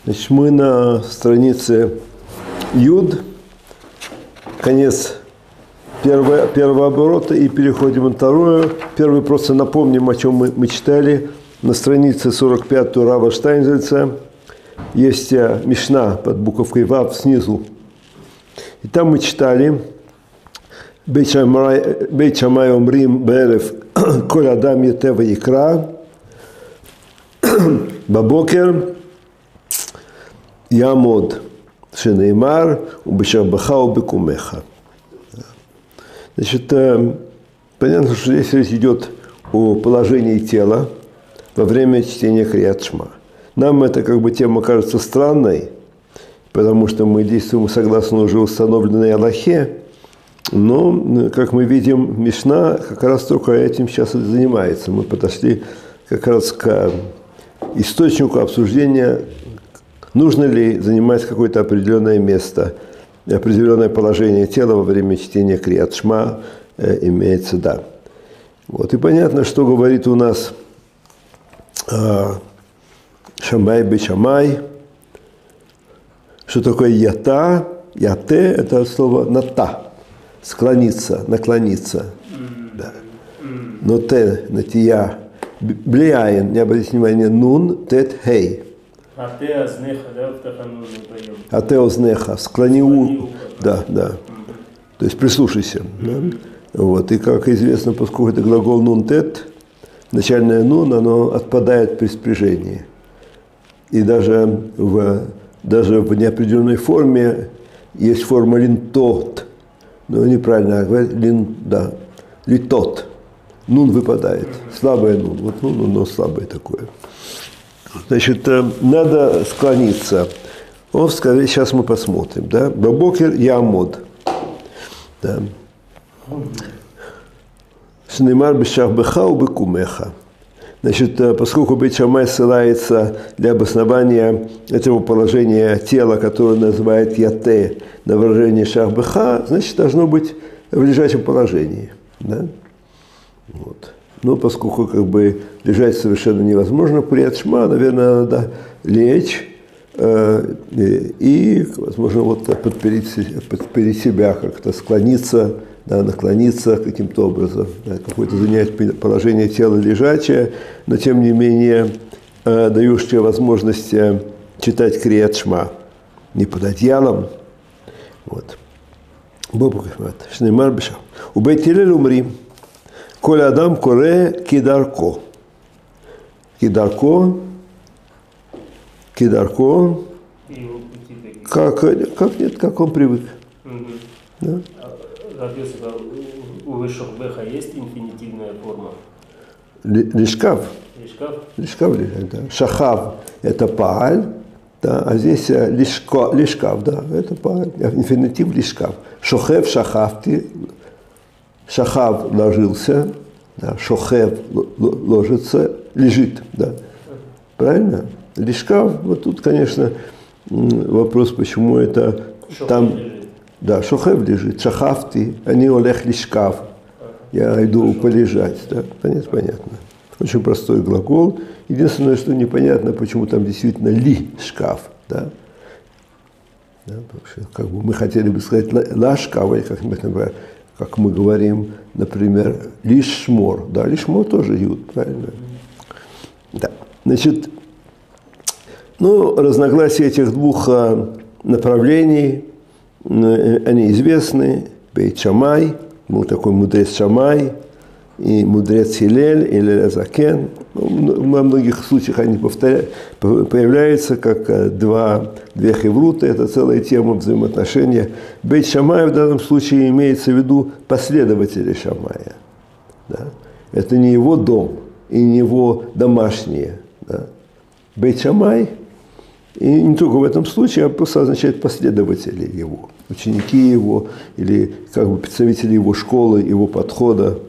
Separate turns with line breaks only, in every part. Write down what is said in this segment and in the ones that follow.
Значит, мы на странице Юд, конец первого оборота, и переходим на второе. Первый просто напомним, о чем мы читали. На странице 45 Рава Штайнзельца есть Мишна под буковкой Вав снизу. И там мы читали Бейт Шамай омрим б'ерев коль адам ете ваикра бабокер Ямод Шенеймар убешабаха убекумеха. Значит, понятно, что здесь речь идет о положении тела во время чтения Крият Шма. Нам эта тема кажется странной, потому что мы действуем согласно уже установленной Алахе, но, как мы видим, Мишна как раз только этим сейчас и занимается. Мы подошли как раз к источнику обсуждения, нужно ли занимать какое-то определенное место, определенное положение тела во время чтения Крият Шма, имеется, да. Вот. И понятно, что говорит у нас Шамай бешамай, что такое ята. Яте – это слово ната, склониться, наклониться. Да. Но те, натия, блияен, не обратите внимания, нун, тет, хей.
Ате ознеха, да, в тахану не поем.
Ате ознеха, склони ухо. Да, да. То есть прислушайся. Да? Вот. И как известно, поскольку это глагол нун, тет, начальное нун, оно отпадает при спряжении. И даже в неопределенной форме есть форма линтот. Но неправильно говорить, да, литот. Нун выпадает. Слабое нун. Вот нун, но слабое такое. Значит, надо склониться. Он сказал, сейчас мы посмотрим. Да? Бабокер Ямод. Да. Шнеймар бешахбеха убекумеха. Значит, поскольку Бейт Шамай ссылается для обоснования этого положения тела, которое называет яте, на выражение шахбеха, значит, должно быть в лежачем положении. Да? Вот. Но поскольку лежать совершенно невозможно, Крият Шма, наверное, надо лечь и, возможно, подпереть себя, как-то склониться, да, наклониться каким-то образом, да, какое-то занять положение тела лежачее, но тем не менее дающее возможность читать Крият Шма, не под одеялом. Вот. Шнеймар бешах. У Бейт Гиллель умрим. Коль адам коре кидарко. Кидарко. Как он привык. Да?
У Вешохбеха есть инфинитивная форма?
Лишкав. Лишкав, да. Шахав – это пааль, да, а здесь лишкав, да, это пааль, инфинитив лишкав. Шохев, шахавти, шахав ложился, да, шохев ложится, лежит, да. Правильно? Лишкав, вот тут, конечно, вопрос, почему это
Шохев
там...
лежит.
Да, шохев лежит, шахавти, они олех лишкав. Я иду полежать, да, понятно. Очень простой глагол. Единственное, что непонятно, почему там действительно ли шкаф, да. Да, мы хотели бы сказать ла шкаф, или как мы говорим, например, лишмор. Да, лишмор тоже юд, правильно? Да. Значит, разногласия этих двух направлений, они известны. Бейт Шамай, был такой мудрец Шамай, и мудрец Хилель, или Азакен. Во многих случаях они появляются как две хевруты, это целая тема взаимоотношения. Бейт Шамай в данном случае имеется в виду последователи Шамая. Да? Это не его дом и не его домашние. Да? Бейт Шамай, и не только в этом случае, а просто означает последователи его, ученики его, или представители его школы, его подхода.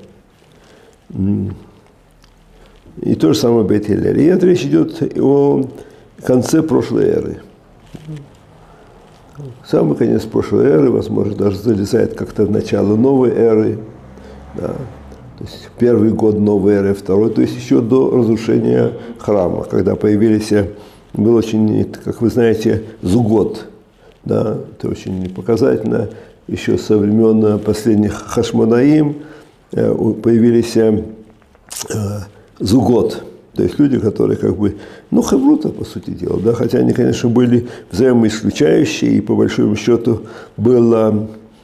И то же самое Бейт Гиллель. И это речь идет о конце прошлой эры. Самый конец прошлой эры, возможно, даже залезает как-то в начало новой эры. Да. То есть первый год новой эры, второй, то есть еще до разрушения храма, когда появились был очень, как вы знаете, зугот. Да? Это очень показательно. Еще со времен последних Хашмонаим появились зугот. То есть люди, которые как бы, ну, хеврута, по сути дела, да, хотя они, конечно, были взаимоисключающие, и по большому счету было,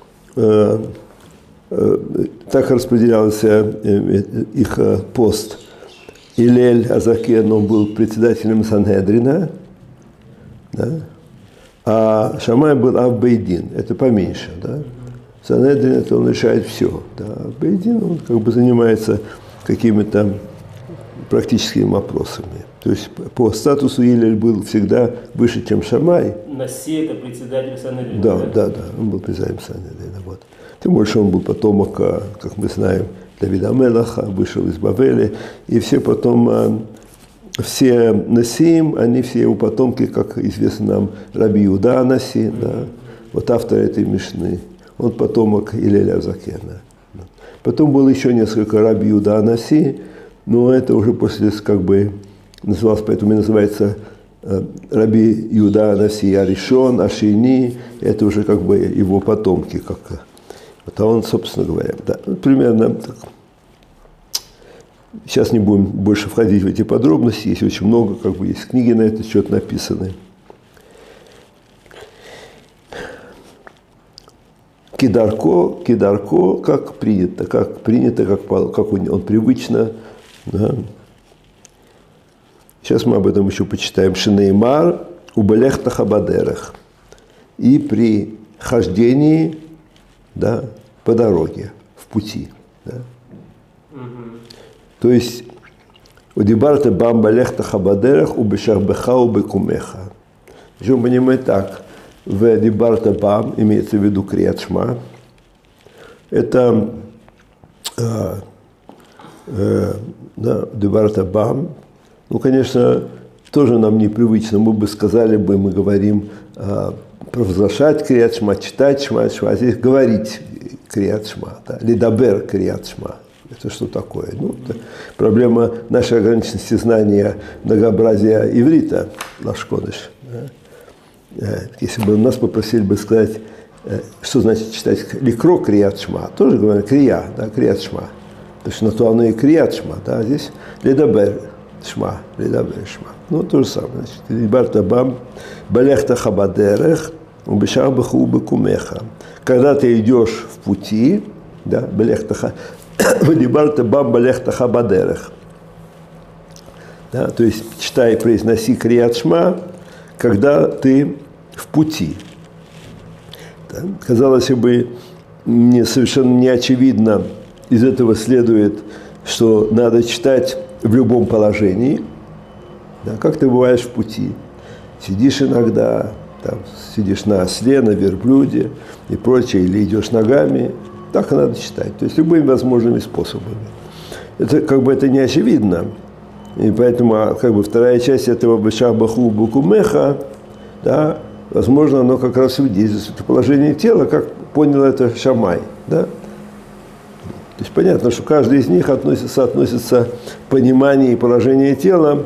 так распределялся их пост. Илель Азакен, он был председателем Сангедрина, да, а Шамай был Ав-Бейдин, это поменьше, да. Сангедрин, это он решает все, да, а Бейдин, он как бы занимается какими-то практическими вопросами. То есть по статусу Илель был всегда выше, чем Шамай.
Наси это председатель Санедрина.
Да, он был председателем Санедрина. Вот. Тем больше он был потомок, как мы знаем, Давида Мелаха, вышел из Бавеля, и все потом, все Насиим, они все его потомки, как известно нам, Раби Иуда Наси, да, вот автор этой Мишны, он потомок Илеля Азакена. Потом было еще несколько Раби Иуда Наси, но это уже после, как бы, называлось, поэтому и называется Раби Иуда Наси Аришон, Ашини, это уже как бы его потомки, как вот, а он, собственно говоря, да, примерно так. Сейчас не будем больше входить в эти подробности, есть очень много, как бы, есть книги на этот счет написаны. Кидарко, как принято, как он привычно. Да. Сейчас мы об этом еще почитаем. Шинеймар убелех тахабадерах. И при хождении, да, по дороге, в пути. Да. То есть, удибарта бамбалех тахабадерах убешарбеха убекумеха. Причем понимаем так, в дибарта бам имеется в виду крият шма. Это да, дибарта бам. Ну, конечно, тоже нам непривычно. Мы бы сказали, мы говорим провозглашать крият шма, читать шма, а здесь говорить крият шма, да, лидабер крият шма. Это что такое? Ну, это проблема нашей ограниченности знания многообразия иврита, лашкодыш. Да. Если бы нас попросили бы сказать, что значит читать ликро крият шма, тоже говорят крия, да, крият шма. То есть на то оно и крият шма, да, а здесь лидабер шма, лидабер шма. Ну, то же самое. Значит, лидабер бам балехта хабадерех убешарбаху убекумеха. Когда ты идешь в пути, да, балехта Вадибарта бамба лехтаха бадерех. Да, то есть читай, произноси крият шма, когда ты в пути. Да, казалось бы, мне совершенно не очевидно, из этого следует, что надо читать в любом положении. Да, как ты бываешь в пути? Сидишь иногда, там, сидишь на осле, на верблюде и прочее, или идешь ногами. Так и надо читать, то есть любыми возможными способами. Это как бы это не очевидно. И поэтому как бы вторая часть этого бешабаху букумеха, да, возможно, оно как раз свидетельствует положение тела, как понял это Шамай. Да? То есть понятно, что каждый из них относится понимание и положение тела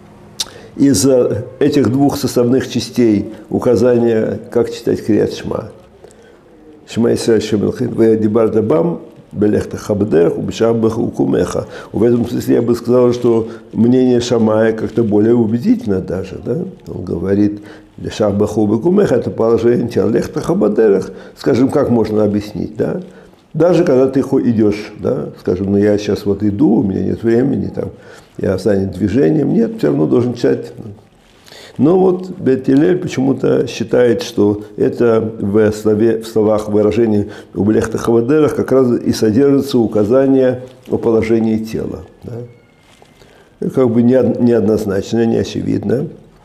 из этих двух составных частей указания, как читать крият шма. Шма Исраэль Шемелхин, Дибарта Бам, Белехта Хабдех, Убешабах Укумеха. В этом смысле я бы сказал, что мнение Шамая как-то более убедительно даже. Да? Он говорит, Шабах Укумеха, это положение тела. Лехта Хабадерах, скажем, как можно объяснить, да? Даже когда ты идешь, да, скажем, ну я сейчас вот иду, у меня нет времени, там, я занят движением, нет, все равно должен читать. Но вот Бет Гиллель почему-то считает, что это в словах выражений «убелехта хавадерах» как раз и содержится указание о положении тела. Да? Это как бы неоднозначно, не очевидно.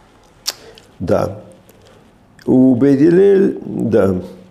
Да. У Бет Гиллель, да.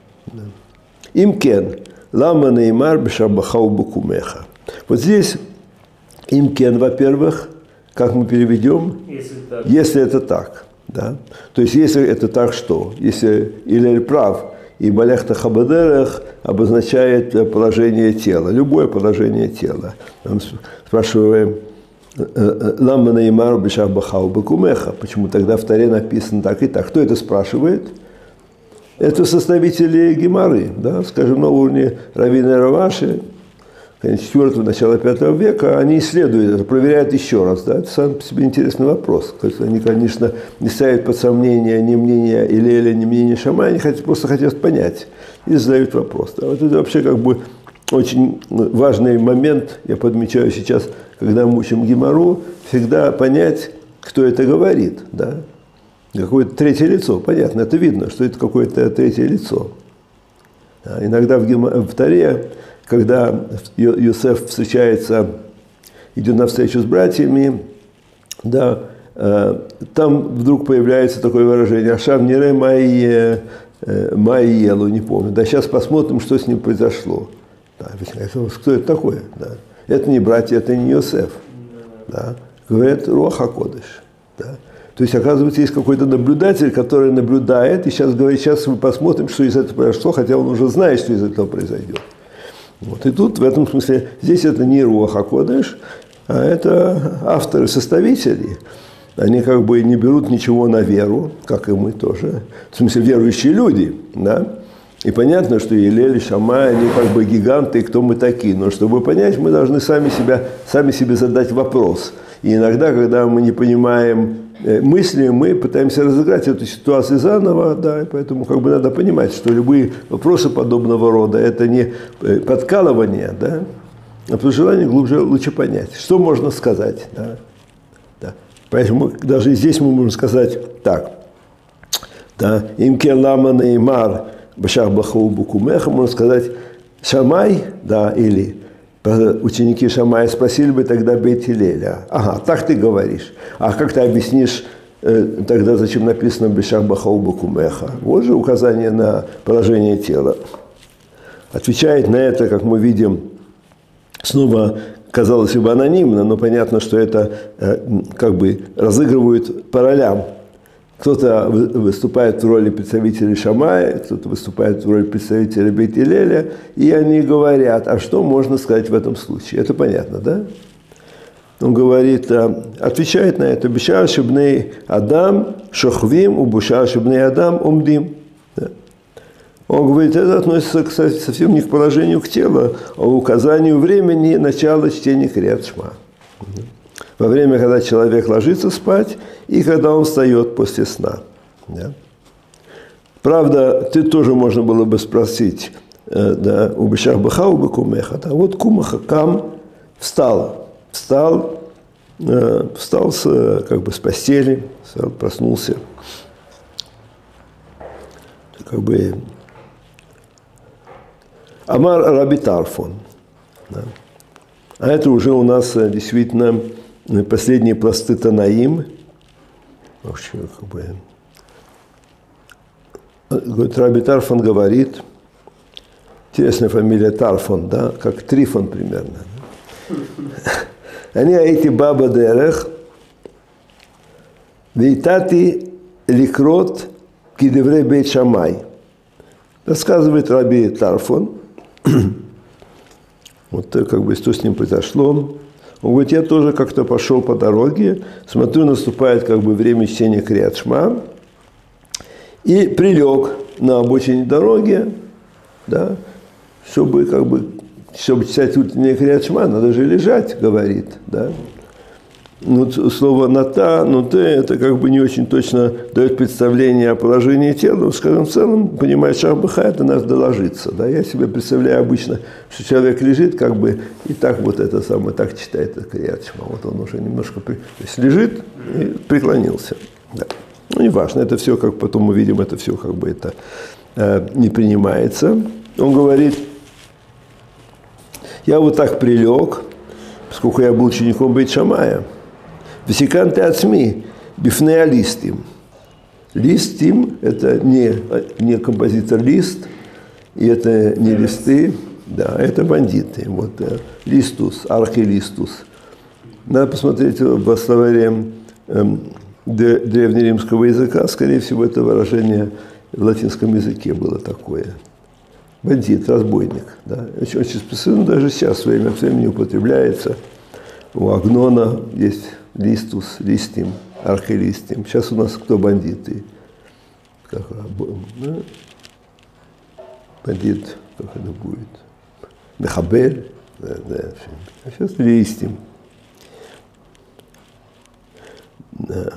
Имкен, лама неймар бешабаха убукумеха. Вот здесь имкен, во-первых, как мы переведем? Если это так. Да? То есть, если это так, что? Если Илель прав, и балехта хабадерах обозначает положение тела, любое положение тела. Мы спрашиваем, Лама наимар бешах бахау бакумеха. Почему тогда в Торе написано так и так? Кто это спрашивает? Это составители Гемары, да, скажем, на уровне раввина Раваши, конец 4-го, начала 5 века, они исследуют это, проверяют еще раз. Да? Это сам по себе интересный вопрос. То есть они, конечно, не ставят под сомнение ни мнение Илеля, ни мнение Шамая, они просто хотят понять и задают вопрос. Да? Вот это вообще как бы очень важный момент, я подмечаю сейчас, когда мы учим Гемару, всегда понять, кто это говорит. Да? Какое-то третье лицо, понятно, это видно, что это какое-то третье лицо. Иногда в Торе, когда Йосеф встречается, идет на встречу с братьями, да, там вдруг появляется такое выражение «Ашав нире маиелу», не помню. Да, сейчас посмотрим, что с ним произошло. Да, кто это такое? Да. Это не братья, это не Йосеф. Да. Говорят «Руах ха-кодеш». Да. То есть, оказывается, есть какой-то наблюдатель, который наблюдает, и сейчас говорит, сейчас мы посмотрим, что из этого произошло, хотя он уже знает, что из этого произойдет. Вот. И тут, в этом смысле, здесь это не Руах ха-кодеш, а это авторы, составители. Они как бы не берут ничего на веру, как и мы тоже. В смысле, верующие люди, да? И понятно, что Илель, Шамай, они как бы гиганты, кто мы такие. Но чтобы понять, мы должны сами себе задать вопрос. И иногда, когда мы не понимаем мысли, мы пытаемся разыграть эту ситуацию заново, да, и поэтому как бы надо понимать, что любые вопросы подобного рода – это не подкалывание, да, а по желанию лучше понять, что можно сказать. Да, да. Поэтому даже здесь мы можем сказать так, да, «Имке лама неймар башах бахау букумеха», можно сказать «Шамай», да, или ученики Шамая спросили бы тогда Бейт Хилеля. Ага, так ты говоришь. А как ты объяснишь тогда, зачем написано «Бешах бахау бакумеха»? Вот же указание на положение тела. Отвечает на это, как мы видим, снова, казалось бы, анонимно, но понятно, что это как бы разыгрывают по ролям. Кто-то выступает в роли представителей Шамая, кто-то выступает в роли представителя Бейт Хилеля, и они говорят, а что можно сказать в этом случае? Это понятно, да? Он говорит, отвечает на это, «Бешар шибней Адам шохвим, убушар шибней Адам умдим». Да. Он говорит, это относится, кстати, совсем не к положению к телу, а указанию времени начала чтения Крият Шма. Во время, когда человек ложится спать, и когда он встает после сна. Да? Правда, ты тоже можно было бы спросить, да, у бешах бахау бакумеха, да, вот кумаха кам встал как бы с постели, проснулся, как бы Амар Раби Тарфон. Да? А это уже у нас действительно последние пласты Танаим. Вообще, как бы, говорит, Раби Тарфон говорит, интересная фамилия Тарфон, да, как Трифон примерно. Они эти баба дерех, вейтати ликрот кидеврей бейт Шамай. Рассказывает Раби Тарфон, вот как бы что с ним произошло. Он говорит, я тоже как-то пошел по дороге, смотрю, наступает как бы время чтения Крият Шма, и прилег на обочине дороги, да, чтобы читать утреннее Крият Шма, надо же лежать, говорит, да. Ну, слово «ната», «нуте» – это как бы не очень точно дает представление о положении тела. Но, скажем, в целом, понимает, шахбаха – это надо доложиться. Да? Я себе представляю обычно, что человек лежит, как бы, и так вот это самое, так читает Крият Шма. Вот он уже немножко то есть лежит и преклонился. Да. Ну, неважно, это все, как потом мы видим, это все как бы это не принимается. Он говорит, я вот так прилег, поскольку я был учеником Бейт Шамая, «Весиканты от СМИ, бифнея листим». Листим – это не композитор Лист, и это не листы, да, это бандиты. Вот листус, архилистус. Надо посмотреть в словаре древнеримского языка, скорее всего, это выражение в латинском языке было такое. Бандит, разбойник. Да. Очень специально, даже сейчас время от времени употребляется. у Агнона есть листус, листим, архилистим. Сейчас у нас кто бандиты? Как, да? Бандит, как это будет? Мехабель, да, а сейчас листим. Да.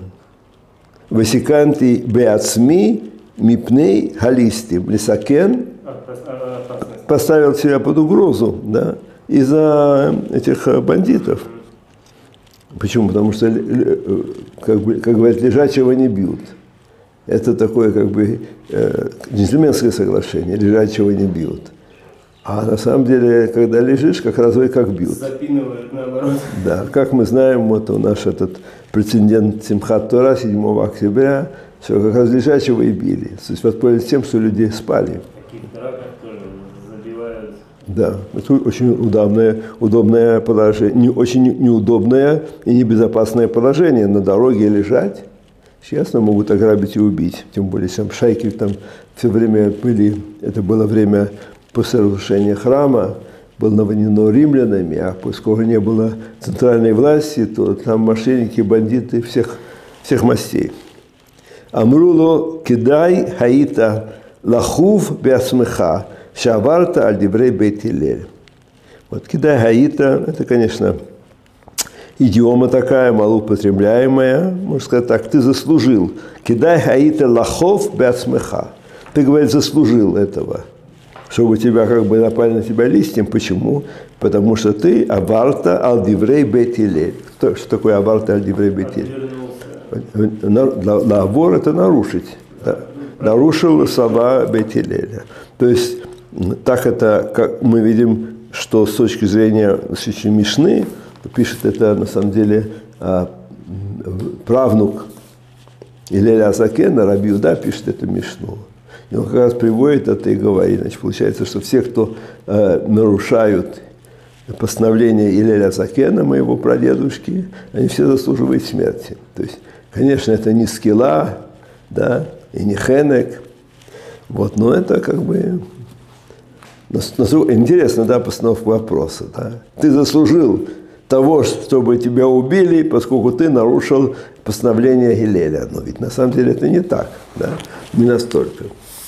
Васиканти беацми мипней халистим. Лисакен поставил себя под угрозу, да, из-за этих бандитов. Почему? Потому что, как говорят, лежачего не бьют. Это такое, как бы, джентльменское соглашение, лежачего не бьют. А на самом деле, когда лежишь, как раз и как бьют.
Запинывают наоборот. Да,
как мы знаем, вот у наш этот прецедент Симхат Тора 7 октября, все как раз лежачего и били. То есть воспользовались тем, что люди спали.
В таких драках тоже забивают.
Да, это очень удобное положение, очень неудобное и небезопасное положение. На дороге лежать, честно, могут ограбить и убить. Тем более, там шайки там все время были, это было время после разрушения храма, было наводнено римлянами, а поскольку не было центральной власти, то там мошенники, бандиты всех мастей. Амруло кидай хаита лахув беасмеха шаварта аль-диврей бейт Гиллель. Вот кидай хаита, это, конечно, идиома такая, малоупотребляемая, можно сказать так, ты заслужил. Кидай хаита лахув беасмеха. Ты, говорит, заслужил этого. Чтобы тебя как бы напали на тебя листьем. Почему? Потому что ты аварта аль-диврей бейт Гиллель. Что такое аварта аль-диврей бейт Гиллель? Лавор – это нарушить. Да. Нарушил слова бейт Гиллеля. То есть, так это, как мы видим, что с точки зрения Мишны, пишет это на самом деле правнук Гиллеля Азакена, Раби Юда пишет эту Мишну. И он как раз приводит это и говорит. Значит, получается, что все, кто нарушают постановление Гиллеля Азакена, моего прадедушки, они все заслуживают смерти. То есть, конечно, это не скилла, да, и не хенек. Вот, но это как бы интересно, да, постановка вопроса. Да. Ты заслужил того, чтобы тебя убили, поскольку ты нарушил постановление Гиллеля. Но ведь на самом деле это не так, да, не настолько.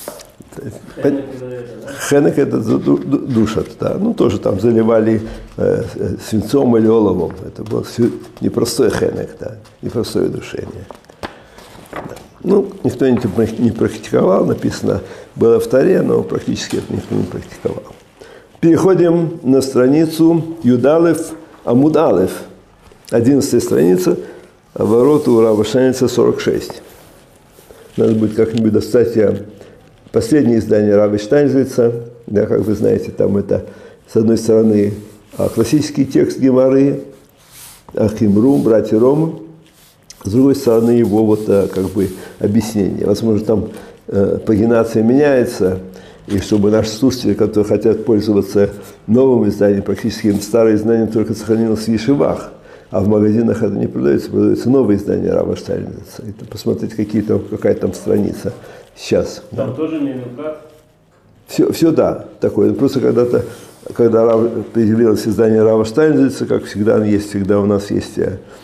Хенек это душат, да. Ну, тоже там заливали свинцом или оловом. Это был непростой хенек, да, непростое душение. Да. Ну, никто не практиковал, написано было в Торе, но практически это никто не практиковал. Переходим на страницу Юдалев Амуд Алеф, 11 страница, оборот у Рава Штайнза 46. Надо будет как-нибудь достать последнее издание Рава Штайнза, да, как вы знаете, там это, с одной стороны, классический текст Гемары, Ахимрум, братья Рома, с другой стороны, его вот как бы объяснение. Возможно, там пагинация меняется, и чтобы наши слушатели, которые хотят пользоваться новым изданием, практически старое издание только сохранилось в Ешивах, а в магазинах это не продается, продается новое издание Рава Штайнза. Это посмотреть, какая там страница сейчас.
Там да. Тоже Мемилхат?
Все да, такое. Просто когда появилось издание Рава Штайнза, как всегда, всегда у нас есть,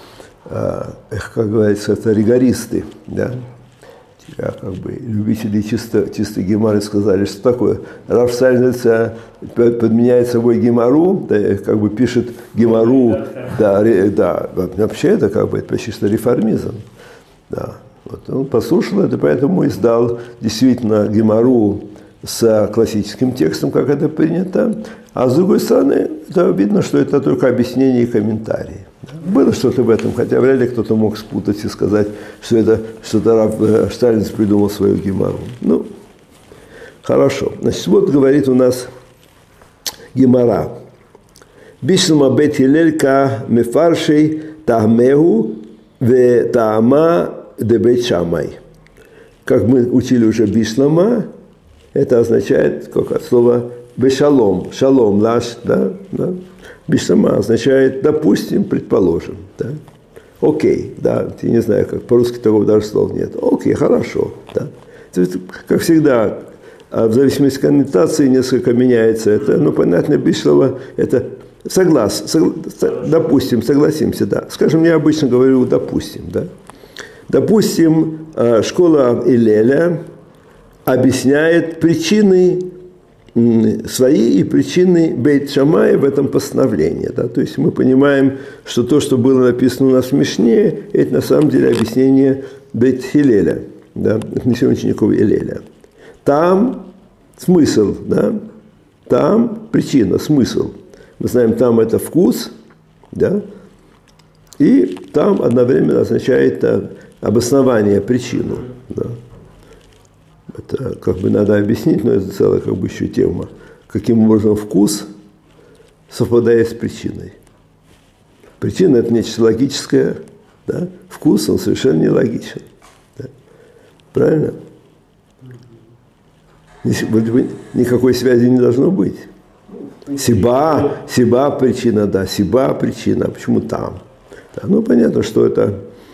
как говорится, это ригористы, да. Как бы любители чисто гемары сказали, что такое. Рав Штайнза подменяет собой гемару, да, как бы пишет гемару, да, вообще это как бы это почти что реформизм, да. Вот, он послушал это, поэтому издал действительно гемару с классическим текстом, как это принято, а с другой стороны, это видно, что это только объяснение и комментарии. Было что-то в этом, хотя вряд ли кто-то мог спутать и сказать, что это что-то Рав Штайнза придумал свою гемару. Ну, хорошо. Значит, вот говорит у нас гемара. Бишлама бейт Гиллель ка мефаршей таамеху ве таама де бейт Шамай. Как мы учили уже бишлама, это означает как от слова бешалом, шалом наш, да. Бишлама означает, допустим, предположим, да. Окей, да, я не знаю, как по-русски такого даже слова нет. Окей, хорошо, да. То есть, как всегда, в зависимости от коннотации несколько меняется это, но понятно, бишлама это Допустим, согласимся, да. Скажем, я обычно говорю допустим, да. Допустим, школа Илеля объясняет причины свои и причины Бейт Шамай в этом постановлении. Да? То есть мы понимаем, что то, что было написано у нас в Мишне, это на самом деле объяснение Бейт Хилеля, да? Отнесение учеников Илеля. Там смысл, да? Там причина, смысл. Мы знаем, там это вкус, да? И там одновременно означает обоснование, причину. Да? Это как бы надо объяснить, но это целая как бы еще тема. Каким образом вкус совпадает с причиной. Причина – это нечто логическое, да? Вкус, он совершенно нелогичен. Да? Правильно? Никакой связи не должно быть. Сиба причина, да, сиба причина. А почему там? Да, ну, понятно, что это…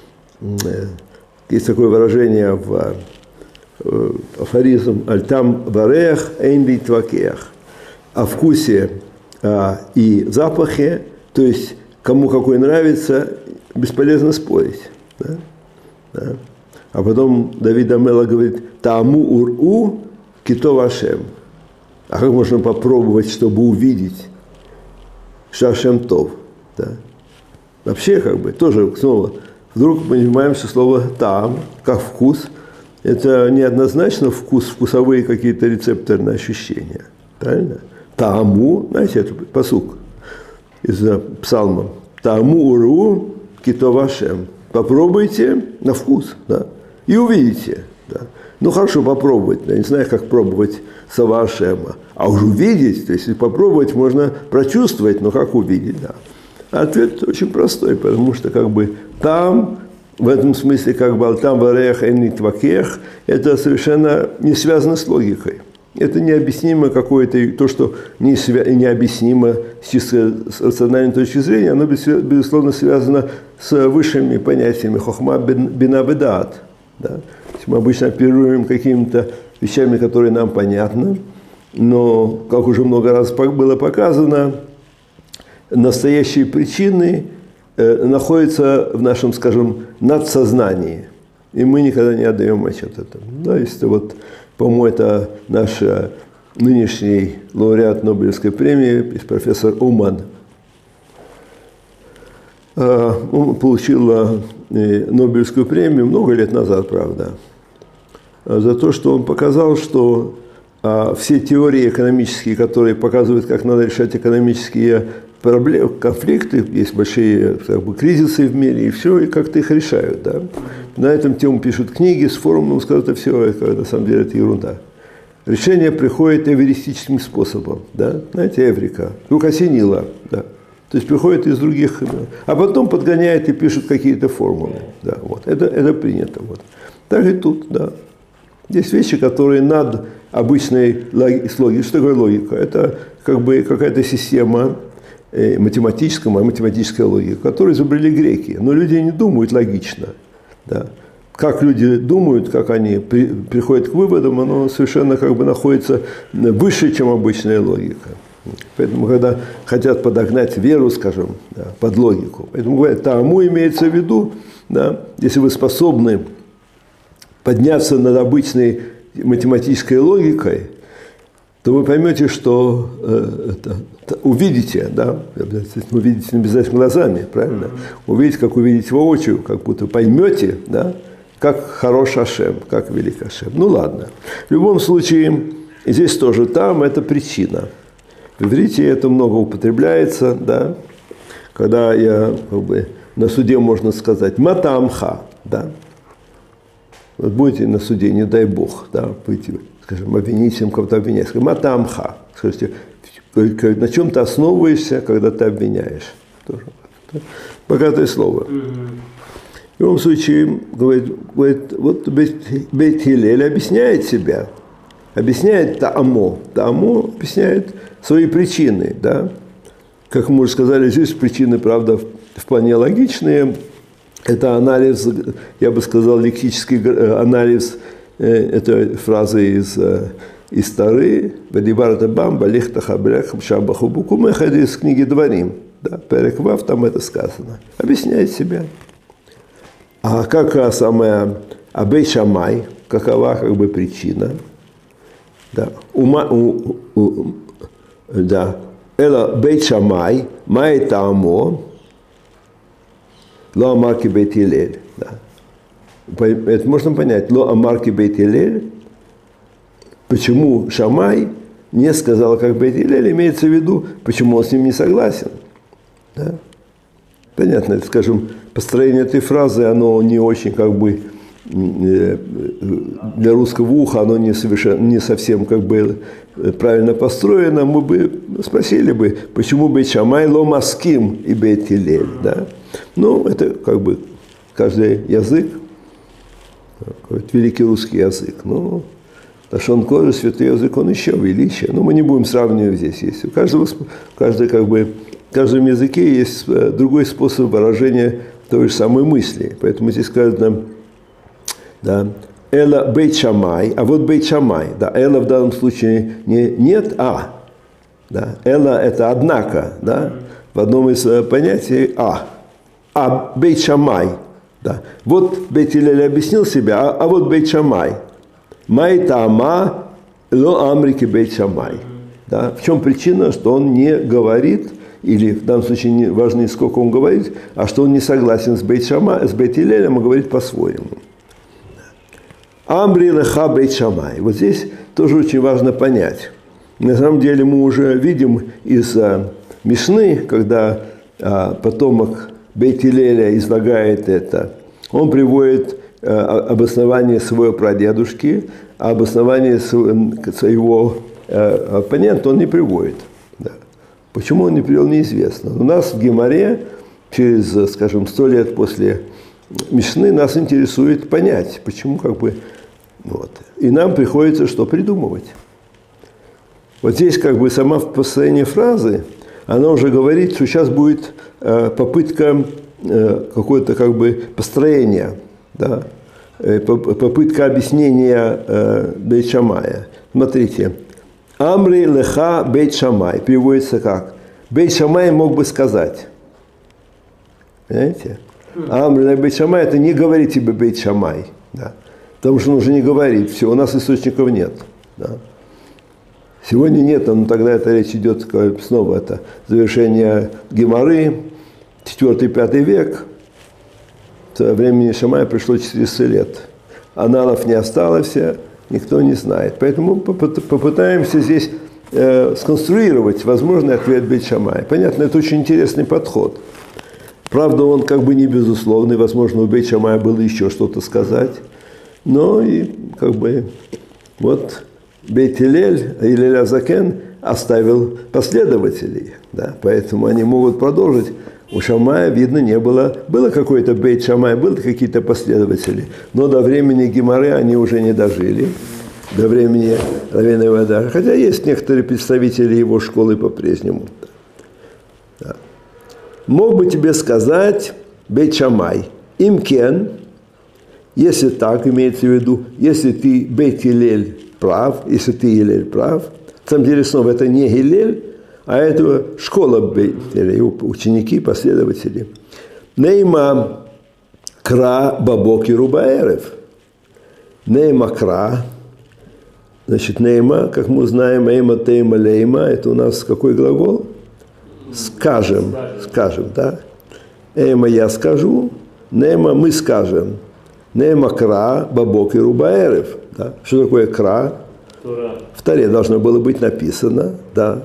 Есть такое выражение в афоризм «Аль-там варех эйн ли твакех». О вкусе и запахе, то есть кому какой нравится, бесполезно спорить. Да? Да. А потом Давид Амелах говорит «Тааму ур-у кито вашем». А как можно попробовать, чтобы увидеть, что Ашем тов? Да? Вообще, как бы, тоже снова, вдруг мы понимаем, что слово «там», как вкус, это неоднозначно вкус, вкусовые какие-то рецепторные ощущения. Правильно? Тааму, знаете, это пасук из псалма. Тааму уру кито вашем. Попробуйте на вкус, да, и увидите. Да. Ну, хорошо попробовать. Я не знаю, как пробовать сава Ашема. А уж увидеть, то есть попробовать можно прочувствовать, но как увидеть, да. Ответ очень простой, потому что как бы там, в этом смысле, как бы «Алтам варех эйн ли твакех», это совершенно не связано с логикой. Это необъяснимо какое-то, то, что необъяснимо с чисто с рациональной точки зрения, оно, безусловно, связано с высшими понятиями хохма бина ведаат. Да? Мы обычно оперируем какими-то вещами, которые нам понятны, но, как уже много раз было показано, настоящие причины находятся в нашем, скажем, надсознании, и мы никогда не отдаем отчет этому. Да, если вот, по-моему, это наш нынешний лауреат Нобелевской премии, профессор Уман. Он получил Нобелевскую премию много лет назад, правда, за то, что он показал, что все теории экономические, которые показывают, как надо решать экономические проблемы, конфликты, есть большие как бы, кризисы в мире, и все, и как-то их решают. Да? На этом тему пишут книги с форумом, скажут, это все, на самом деле, это ерунда. Решение приходит эвристическим способом. Да? Знаете, эврика, вдруг осенило. Да? То есть приходит из других, да? А потом подгоняет и пишут какие-то формулы. Да? Вот. Это принято. Вот. Так и тут, да. Есть вещи, которые над обычной логикой. Что такое логика? Это как бы какая-то система математическая логика, которую изобрели греки. Но люди не думают логично. Да. Как люди думают, как они приходят к выводам, оно совершенно как бы находится выше, чем обычная логика. Поэтому, когда хотят подогнать веру, скажем, да, под логику, поэтому говорят, тааму имеется в виду, да, если вы способны подняться над обычной математической логикой, то вы поймете, что увидите, да, увидите не обязательно глазами, правильно? Увидите, как увидите воочию, как будто поймете, да, как хорош Ашем, как велик Ашем. Ну ладно. В любом случае, здесь тоже там это причина. В иврите это много употребляется, да, когда я как бы, на суде можно сказать матамха, да. Вот будете на суде, не дай Бог, да, будете, скажем, обвинителем кого-то обвинять. Скажем, матамха. Скажите, на чем ты основываешься, когда ты обвиняешь? Тоже, да? Богатое слово. В любом случае, говорит вот Бейт Хилель объясняет себя, объясняет Таамо. Таамо объясняет свои причины, да. Как мы уже сказали, здесь причины, правда, вполне логичные. Это анализ, я бы сказал, лексический анализ этой фразы из из Торы, Вадибарта Бамба, Лихтаха Брях, Шабаху Букумеха, это из книги Дворим. Да, Перек Вав, там это сказано. Объясняет себя. А какая самая Бейт Шамай, какова как бы причина? Да, да. Эла Бейт Шамай, Май Тамо, Ло Амарки Бейт Илель. Да. Это можно понять. Ло Амарки Бейт Илель. Почему Шамай не сказал, как Бейт Илель, имеется в виду, почему он с ним не согласен. Да? Понятно, скажем, построение этой фразы, оно не очень как бы для русского уха, оно не совсем как бы правильно построено. Мы бы спросили бы, почему Бейт Шамай ло маским и Бейт Илель. Да? Ну, это как бы каждый язык, великий русский язык. Ну, Лашон Кодеш, святой язык, он еще величие. Но мы не будем сравнивать здесь. Есть. В каждом языке есть другой способ выражения той же самой мысли. Поэтому здесь сказано, да, Эла Бейт Шамай, а вот Бейт Шамай, да, Эла в данном случае не нет, а. Да, Эла это однако, да, в одном из понятий а Бейт Шамай, да. Вот Бейт Илель объяснил себя, а вот Бейт Шамай. Май Таама ло Амрики Бейт Шамай. Да. В чем причина, что он не говорит, или в данном случае не важно, сколько он говорит, а что он не согласен с Бейт Шамай, с Бейт Илелем, а говорит по-своему. Амри леха Бейт Шамай. Вот здесь тоже очень важно понять. На самом деле мы уже видим из Мишны, когда потомок Бейт Илеля излагает это, он приводит обоснование своего прадедушки, а обоснование своего оппонента он не приводит. Да. Почему он не привел, неизвестно. У нас в Гемаре через, скажем, 100 лет после Мишны нас интересует понять, почему как бы вот. И нам приходится что придумывать. Вот здесь как бы сама построение фразы, она уже говорит, что сейчас будет попытка какое-то как бы построения, да, попытка объяснения Бейт Шамая. Смотрите, Амри леха Бейт Шамай переводится как? Бейт Шамай мог бы сказать. Понимаете? Амри леха Бейт Шамай это не говорит тебе Бейт Шамай. Да. Потому что он уже не говорит, все, у нас источников нет. Да. Сегодня нет, но тогда это речь идет снова, это завершение Гемары, 4-5 век. Со времени Шамая прошло 400 лет. Аналов не осталось, никто не знает. Поэтому попытаемся здесь сконструировать возможный ответ Бейт Шамая. Понятно, это очень интересный подход. Правда, он как бы не безусловный, возможно, у Бейт Шамая было еще что-то сказать. Но и как бы вот Бейт Илель, Илель Азакен оставил последователей, да, поэтому они могут продолжить. У Шамая, видно, не было, было какой-то Бейт Шамай, были какие-то последователи, но до времени Гемары они уже не дожили, до времени Равина Вада, хотя есть некоторые представители его школы по-прежнему. Да. Мог бы тебе сказать Бейт Шамай, имкен, если так, имеется в виду, если ты Бейт Илель прав, если ты Илель прав, на самом деле снова это не Илель, а это школа Бейт Илель, его ученики, последователи. Нейма кра бабокеру баэрев. Нейма кра, значит, нейма, как мы знаем, эйма тейма лейма, это у нас какой глагол? Скажем, да. Эйма я скажу, нейма мы скажем. Нейма кра бабокеру баэрев. Да. Что такое кра? В Торе должно было быть написано, да.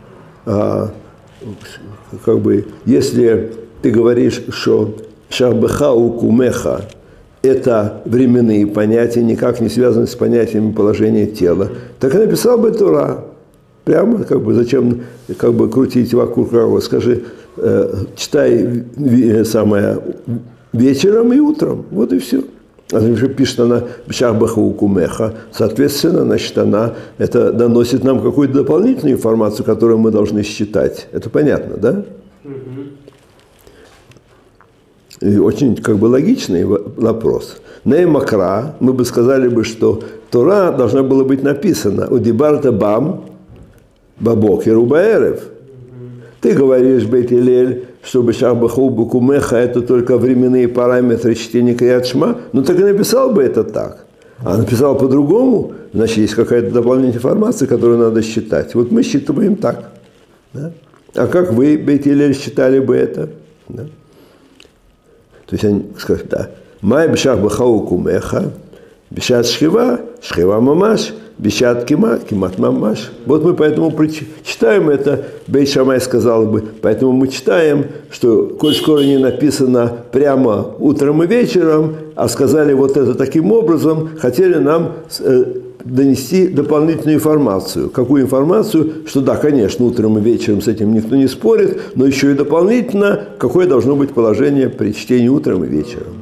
Как бы, если ты говоришь, что шабеха укумеха это временные понятия, никак не связаны с понятиями положения тела, так и написал бы Тора. Прямо, как бы, зачем как бы крутить вокруг кого? Скажи, читай самое вечером и утром. Вот и все. Она же пишет, она «Шахбаха укумеха». Соответственно, значит, она это доносит нам какую-то дополнительную информацию, которую мы должны считать. Это понятно, да? И очень как бы логичный вопрос. Неймакра, мы бы сказали бы, что Тора должна была быть написана «Удибарта бам бабокер убаэрев». Ты говоришь, Бейт Илель, что Бешахбаху Букумеха – это только временные параметры чтения Криат Шма, ну так и написал бы это так. А написал по-другому, значит, есть какая-то дополнительная информация, которую надо считать. Вот мы считываем так. Да? А как вы, Бейт Илель, считали бы это? Да? То есть они скажут, да. Май Бешахбаху Кумеха, Бешат Шхива, Шхива Мамаш, Бешат Кима, Кимат Мамаш. Вот мы поэтому читаем это, Бейт Шамай сказал бы, поэтому мы читаем, что, коль скоро не написано прямо утром и вечером, а сказали вот это таким образом, хотели нам донести дополнительную информацию. Какую информацию? Что да, конечно, утром и вечером с этим никто не спорит, но еще и дополнительно, какое должно быть положение при чтении утром и вечером.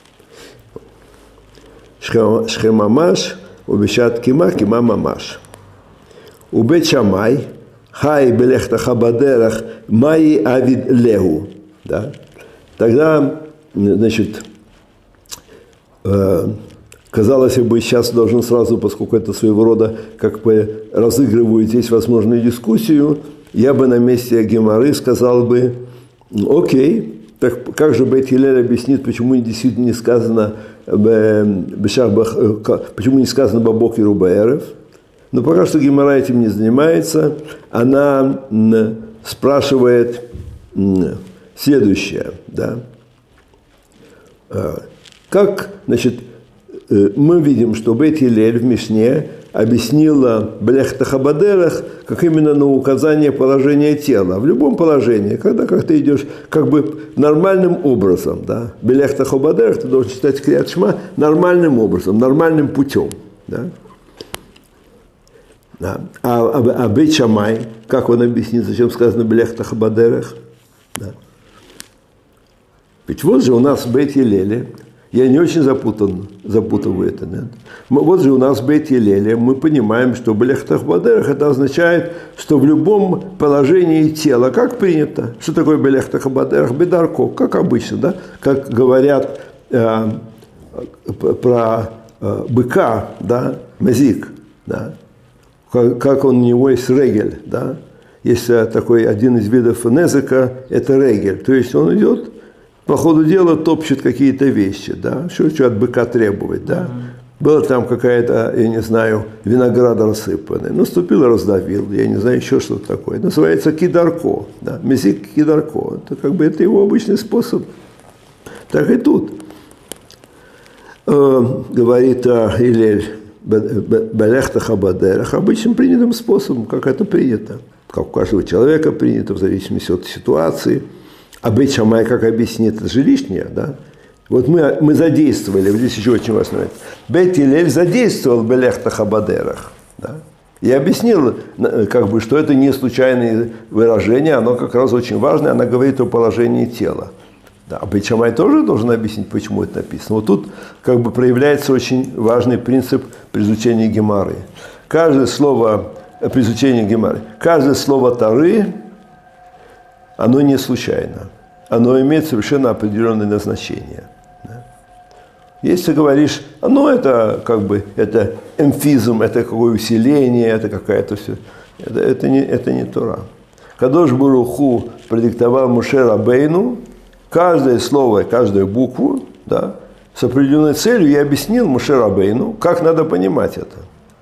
Шхемамаш, убешат кима, кима мамаш. Убет Шамай, хай белехта хабадерах, маи авид легу. Да? Тогда, значит, казалось бы, сейчас должен сразу, поскольку это своего рода, как бы разыгрывают здесь возможную дискуссию, я бы на месте Гемары сказал бы, окей, так как же Бейт Хиллель объяснит, почему действительно не сказано почему не сказано Бабокер убаэрев? Но пока что Гемара этим не занимается. Она спрашивает следующее. Да? Как, значит, мы видим, что Бейт Хиллель в Мишне объяснила Белехта Хабадерах как именно на указание положения тела. В любом положении, когда как ты идешь как бы нормальным образом, да, Белехта Хабадерах, ты должен читать Криат Шма нормальным образом, нормальным путем. Да. Да. А Бейт Шамай, как он объяснит, зачем сказано Белехта Хабадерах? Да. Ведь вот же у нас в Бейт Хиллеле, я не очень запутываю это. Нет? Вот же у нас в Бейт Хиллеле мы понимаем, что Белехта Хабадерах это означает, что в любом положении тела, как принято, что такое Белехта Хабадерах? Бедарко, как обычно, да? Как говорят про быка, да? Мезик, да? Как у него есть регель, да? Есть такой один из видов незека, это регель, то есть он идет, по ходу дела топчет какие-то вещи, да, что от быка требовать, да. Была там какая-то, я не знаю, виноград рассыпанный, наступил, раздавил, я не знаю, еще что-то такое. Называется кидарко, да, мезик кидарко. Это как бы это его обычный способ. Так и тут. Говорит Илель Белехта Хабадерах обычным принятым способом, как это принято, как у каждого человека принято, в зависимости от ситуации. А Бейт Шамай, как объяснит, это же лишнее, да? Вот мы задействовали, здесь еще очень важно. Бейт Хиллель задействовал Белехта Хабадерах, да? Я объяснил, как бы, что это не случайное выражение, оно как раз очень важное, оно говорит о положении тела. Да, а Бейт Шамай тоже должен объяснить, почему это написано. Вот тут как бы проявляется очень важный принцип при изучении Гемары. Каждое слово при изучении Гемары, каждое слово Торы, оно не случайно. Оно имеет совершенно определенное назначение. Да? Если ты говоришь, это как бы, это эмфизм, это какое усиление, это какая-то все, это не Тора. Кадош Барух Ху продиктовал Моше Рабейну каждое слово, каждую букву, да, с определенной целью, и объяснил Моше Рабейну, как надо понимать это.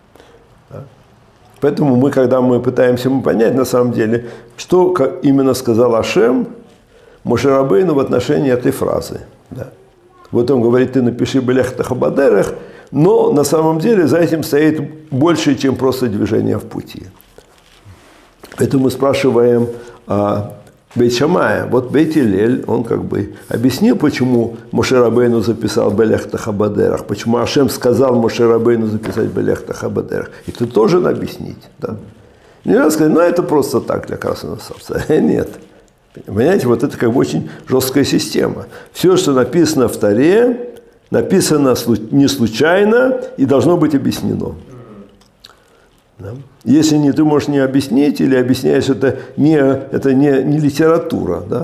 Поэтому мы, когда мы пытаемся понять, на самом деле, что именно сказал Ашем Моше Рабейну в отношении этой фразы. Да. Вот он говорит, ты напиши Белехта Хабадерах, но на самом деле за этим стоит больше, чем просто движение в пути. Поэтому мы спрашиваем Бейт Шамая. Вот Бейт Хиллель, он как бы объяснил, почему Моше Рабейну записал Белехта Хабадерах, почему Ашем сказал Моше Рабейну записать Белехта Хабадерах. И тут тоже надо объяснить. Да? Не надо сказать, это просто так для красного словца. Нет. Понимаете, вот это как бы очень жесткая система. Все, что написано в Торе, написано не случайно и должно быть объяснено. Да? Если ты можешь не объяснить или объясняешь, это не литература. Да?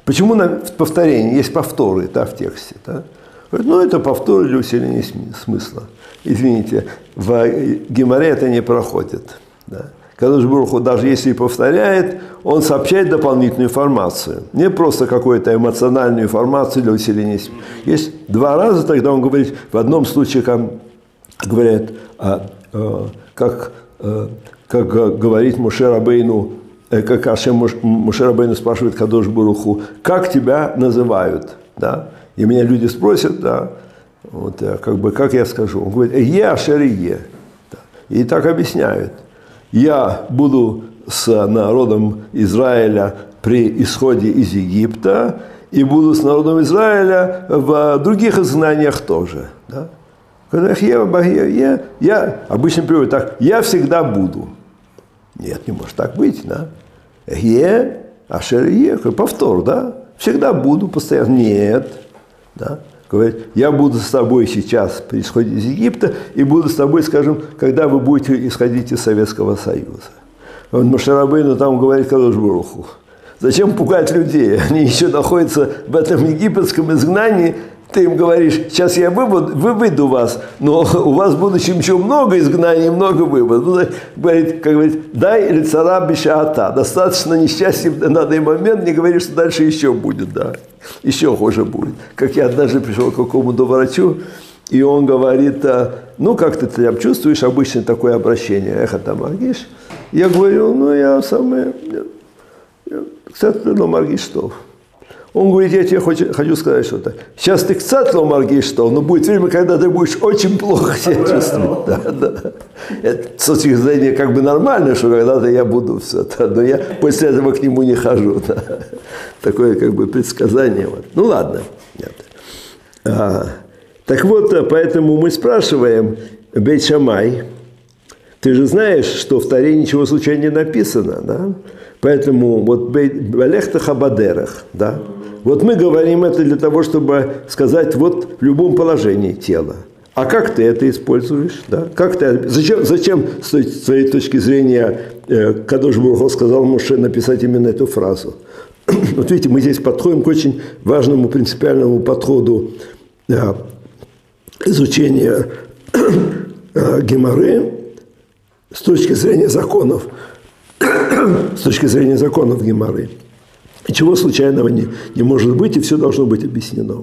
Почему повторение? Есть повторы, да, в тексте. Да? Ну, это повторы для усиления смысла. Извините, в Гемаре это не проходит. Да? Кадош Барух Ху, даже если и повторяет, он сообщает дополнительную информацию. Не просто какую-то эмоциональную информацию для усиления смысла. Есть два раза, тогда он говорит, в одном случае, говорят, как говорит Моше Рабейну, как Ашем Моше Рабейну спрашивает Кадош Барух Ху, как тебя называют, да? И меня люди спросят, да, вот, как я скажу? Он говорит, «Е ашер е». И так объясняют. Я буду с народом Израиля при исходе из Египта, и буду с народом Израиля в других изгнаниях тоже. Да? Когда я обычно переводят так, я всегда буду. Нет, не может так быть, да? Е, ашер е, повтор, да? Всегда буду, постоянно. Нет, да? Говорит, я буду с тобой сейчас при исходе из Египта, и буду с тобой, скажем, когда вы будете исходить из Советского Союза. Вот Моше Рабейну там говорит Кадош Барух Ху, зачем пугать людей? Они еще находятся в этом египетском изгнании. Ты им говоришь, сейчас я выведу вас, но у вас в будущем еще много изгнаний, много выводов. Ну, говорит, как говорит, дай лицара бишаата. Достаточно несчастья на данный момент, не говори, что дальше еще будет, да. Еще хуже будет. Как я однажды пришел к какому-то врачу, и он говорит, ну, как ты там чувствуешь, обычно такое обращение, эхо там маргиш. Я говорю, ну, я кстати, маргиш что. Он говорит, я тебе хочу сказать что-то. Сейчас ты кцат ломаргиш что, но будет время, когда ты будешь очень плохо себя чувствовать. Да, да. Это с точки зрения как бы нормально, что когда-то я буду все, да, но я после этого к нему не хожу. Да. Такое как бы предсказание. Вот. Ну ладно. Так вот, поэтому мы спрашиваем Бейт Шамай, ты же знаешь, что в Торе ничего случайно не написано, да? Поэтому вот Балехтах Абадерах, да? Вот мы говорим это для того, чтобы сказать вот в любом положении тела. А как ты это используешь? Да? Как ты, зачем с твоей точки зрения Кадош Барух Ху сказал Моше написать именно эту фразу? Вот видите, мы здесь подходим к очень важному принципиальному подходу изучения Гемары с точки зрения законов. С точки зрения законов Гемары. Ничего случайного не может быть, и все должно быть объяснено.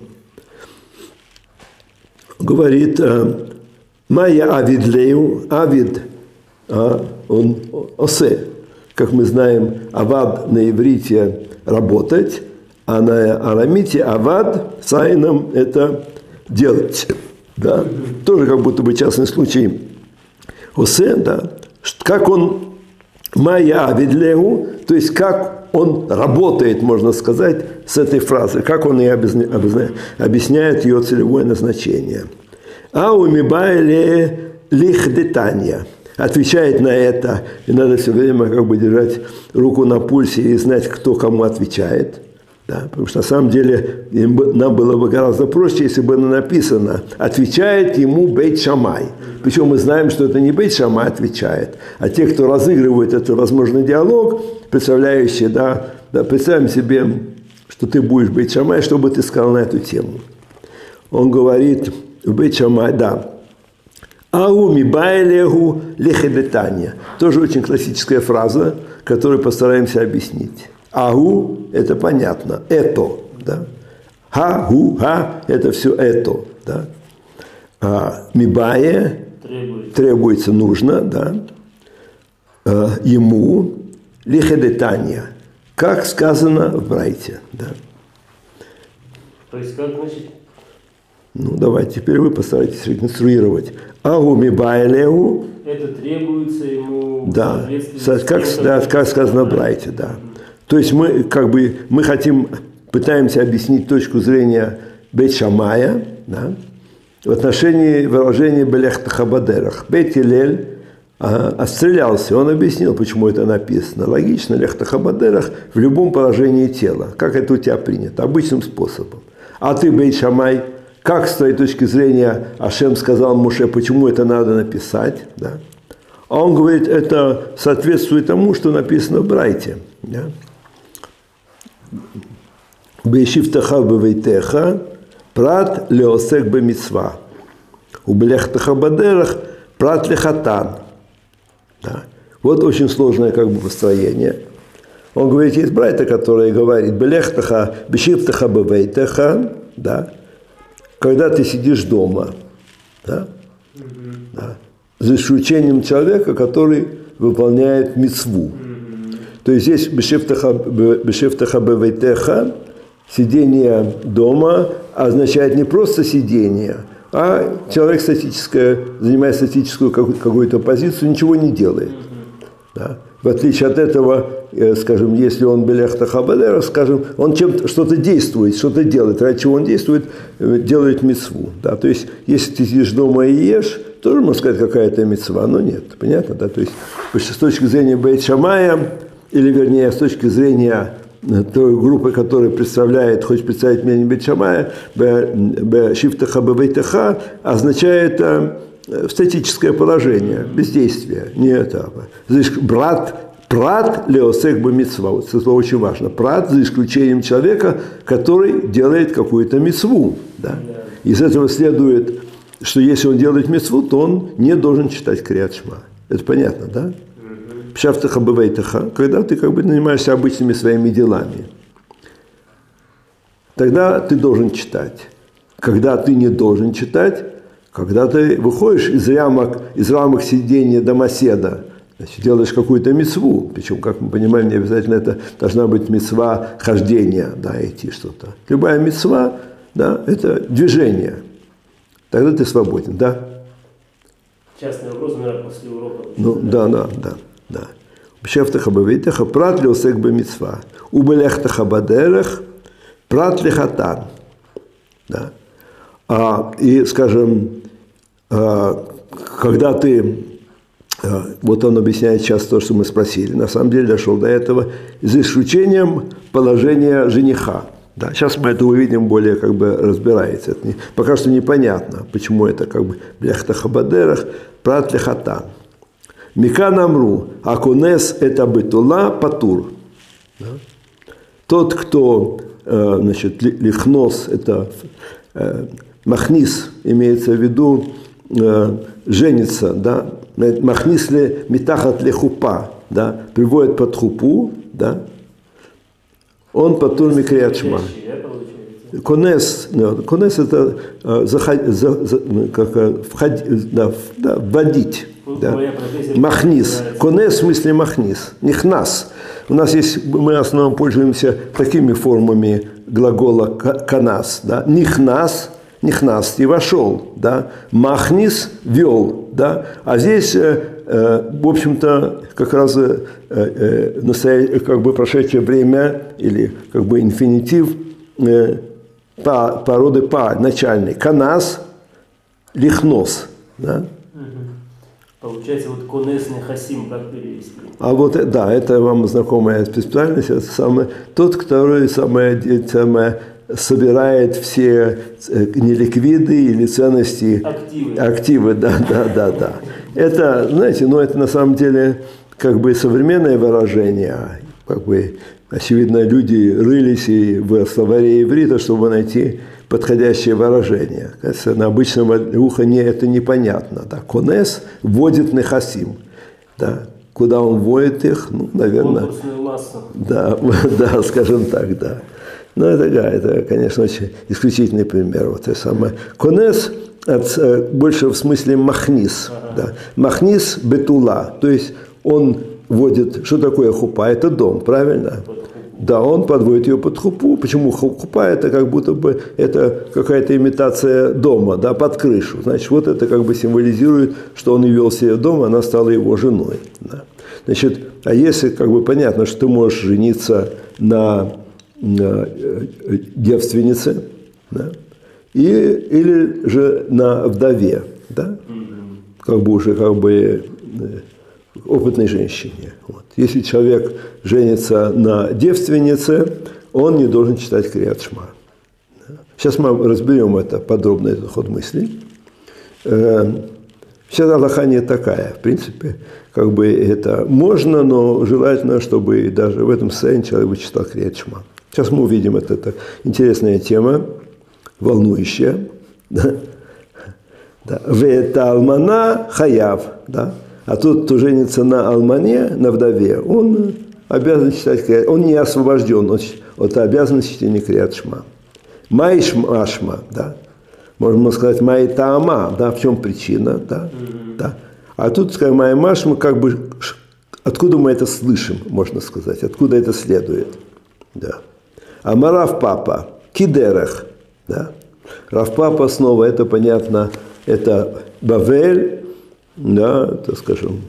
Говорит, Майя Авидлею, Авид, он осе, как мы знаем, авад на иврите работать, а на арамите авад с айном это делать. Да? Тоже как будто бы частный случай. Осе, да. Как он Майя Авидлею, то есть как он работает, можно сказать, с этой фразой, как он и объясняет ее целевое назначение. Аумибайле лихдетанья. Отвечает на это, и надо все время как бы держать руку на пульсе и знать, кто кому отвечает. Да, потому что на самом деле нам было бы гораздо проще, если бы написано «отвечает ему Бейт Шамай». Причем мы знаем, что это не Бейт Шамай отвечает, а те, кто разыгрывает этот возможный диалог, представляющий, да, представим себе, что ты будешь Бейт Шамай, что бы ты сказал на эту тему. Он говорит в Бейт Шамай, да, «Ау мибайлегу лехедетанья». Тоже очень классическая фраза, которую постараемся объяснить. Агу – это понятно, это, да. Ха-гу, ха – это все это, да. Мибае – требуется, нужно, да. Ему – лихедетанья, как сказано в Брайте, да.
То есть как значит?
Ну, давайте, теперь вы постарайтесь реконструировать. Агу мибае легу.
Это требуется ему.
Да, как сказано в Брайте, да. То есть мы как бы пытаемся объяснить точку зрения Бейт Шамая, да, в отношении выражения Балехтах Абадерах. Бейт Илель отстрелялся, он объяснил, почему это написано. Логично, Лехтах Абадерах в любом положении тела, как это у тебя принято, обычным способом. А ты, Бейт Шамай, как с твоей точки зрения Ашем сказал Моше, почему это надо написать, да? А он говорит, это соответствует тому, что написано в Брайте, да? Бейшивтаха бевейтеха прат леосек бемицва. Убелехтаха бадерах прат лехатан. Да. Вот очень сложное как бы построение. Он говорит, есть братья, которые говорят, белехтаха, бешивтаха бевейтеха, да, когда ты сидишь дома, да, да, за исключением человека, который выполняет мицву. То есть здесь бешивтаха бевейтеха, сидение дома означает не просто сидение, а человек занимает статическую какую-то позицию, ничего не делает. Да. В отличие от этого, скажем, если он белехтаха бадерах, скажем, он что-то действует, что-то делает. Ради чего он действует, делает мицву. Да. То есть, если ты сидишь дома и ешь, тоже можно сказать, какая-то мицва, но нет. Понятно? Да? То есть, с точки зрения Бейт Шамая, или вернее, с точки зрения той группы, которая хочет представить мнение Бейт Шамая, бешивтаха бевейтеха означает статическое положение, бездействие, не это. Прат леосек бемицва. Вот это слово очень важно. Прат за исключением человека, который делает какую-то мицву. Да? Из этого следует, что если он делает мицву, то он не должен читать Криат Шма. Это понятно, да? Пшафтаха бевейтеха, когда ты как бы занимаешься обычными своими делами, тогда ты должен читать. Когда ты не должен читать, когда ты выходишь из рамок сидения домоседа, значит, делаешь какую-то мицву, причем, как мы понимаем, не обязательно это должна быть мицва хождения, да, идти что-то. Любая мицва, да, это движение. Тогда ты свободен, да?
Частный вопрос, наверное, после урока.
Ну, да. Бешевтаха бевейтеха прат леосек бемицва. Убелехтаха бадерах прат лехатан. Да. И, скажем, когда ты, вот он объясняет сейчас то, что мы спросили, на самом деле дошел до этого, за исключением положения жениха. Да, сейчас мы это увидим, более как бы разбирается. Это пока что непонятно, почему это как бы бляхтаха бадерах, прат лехатан. Микан амру, акунес это бетула патур. Да? Тот, кто, значит, лихнос, это махнис, имеется в виду женится, да? Махнис ли митахат ли хупа, да? Приводит под хупу, да? Он патур микриат шма. Конес это вводить. Да. Махнис. Конес в смысле махнис. Нихнас. У нас есть, мы в основном пользуемся такими формами глагола канас. Да. Нихнас, ты вошел. Да. Махнис вел. Да. А здесь, в общем-то, как раз как бы прошедшее время или как бы инфинитив породы па, начальный. Канас, лихнос. Да.
Получается, вот конес нехасим, как перевести?
А вот, да, это вам знакомая специальность, это тот, который собирает все неликвиды или ценности. Активы, да. Это, знаете, это на самом деле как бы современное выражение, как бы, очевидно, люди рылись и в словаре иврита, чтобы найти подходящее выражение. Кажется, на обычном ухе это непонятно. Да. Конес вводит нехасим. Да. Куда он вводит их? Ну, наверное.
Конкурсную массу. Да,
скажем так, да. Но это, конечно, очень исключительный пример. Вот это самое. Конес больше в смысле махнис. Да. Махнис бетула. То есть он вводит, что такое хупа? Это дом, правильно? Да, он подводит ее под хупу. Почему хупа? Это как будто бы это какая-то имитация дома, да, под крышу. Значит, вот это как бы символизирует, что он вел себе в дом, она стала его женой. Да. Значит, а если как бы понятно, что ты можешь жениться на девственнице, да, или же на вдове, да, как бы уже как бы опытной женщине. Вот. Если человек женится на девственнице, он не должен читать Криат Шма. Сейчас мы разберем это подробно, этот ход мыслей. Сейчас алаха не такая. В принципе, как бы это можно, но желательно, чтобы даже в этом состоянии человек вычитал Крият Шма. Сейчас мы увидим это интересная тема, волнующая. Да? Да. Вета алмана хаяв. Да? А тот, кто женится на алмане, на вдове, он обязан читать Крият. Он не освобожден от обязанности чтения Крият Шма. Май Шма, да. Можно сказать май таама, да, в чем причина, да. Да. А тут, скажем, май машма, как бы, откуда мы это слышим, можно сказать, откуда это следует, да. А Рав Папа, кидерах, да. Рав Папа снова, это понятно, это Бавель, да, так скажем,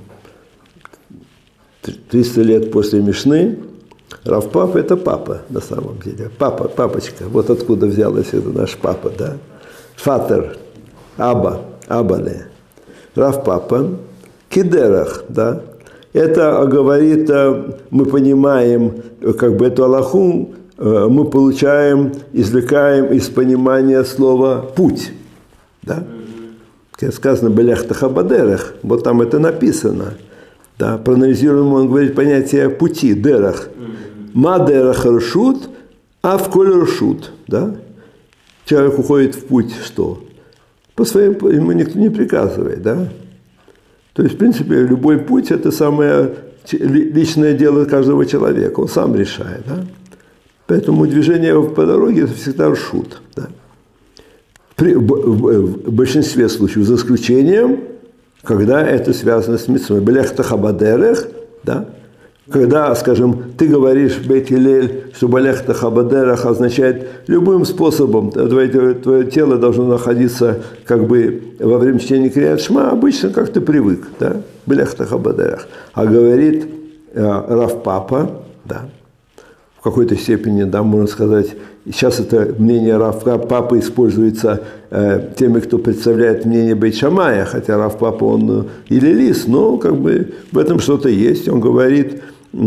300 лет после Мишны. Рав Папа – это папа, на самом деле. Папа, папочка. Вот откуда взялось это наш папа, да. Фатер, Аба, Абале. Рав Папа, кидерах, да. Это говорит, мы понимаем, как бы эту алаху, мы получаем, извлекаем из понимания слова «путь», да. Как сказано «белех тахабадерах», вот там это написано. Да, проанализируем, он говорит понятие пути, дерах. Ма дерах ршут, а в коль ршут. Да? Человек уходит в путь, что? По своим, ему никто не приказывает. Да? То есть, в принципе, любой путь – это самое личное дело каждого человека. Он сам решает. Да? Поэтому движение по дороге – это всегда ршут. Да? В большинстве случаев, за исключением, когда это связано с митцвой. Белех тахабадерех, да? Когда, скажем, ты говоришь Бейт Гилель, что белех тахабадерех означает любым способом, твое тело должно находиться как бы во время чтения Крият Шма, обычно как ты привык, да? Белех тахабадерех. А говорит Рав Папа, да, в какой-то степени, да, можно сказать, сейчас это мнение Рав Папы используется теми, кто представляет мнение Бейт Шамая, хотя Рав Папа, он илелист, но как бы в этом что-то есть. Он говорит,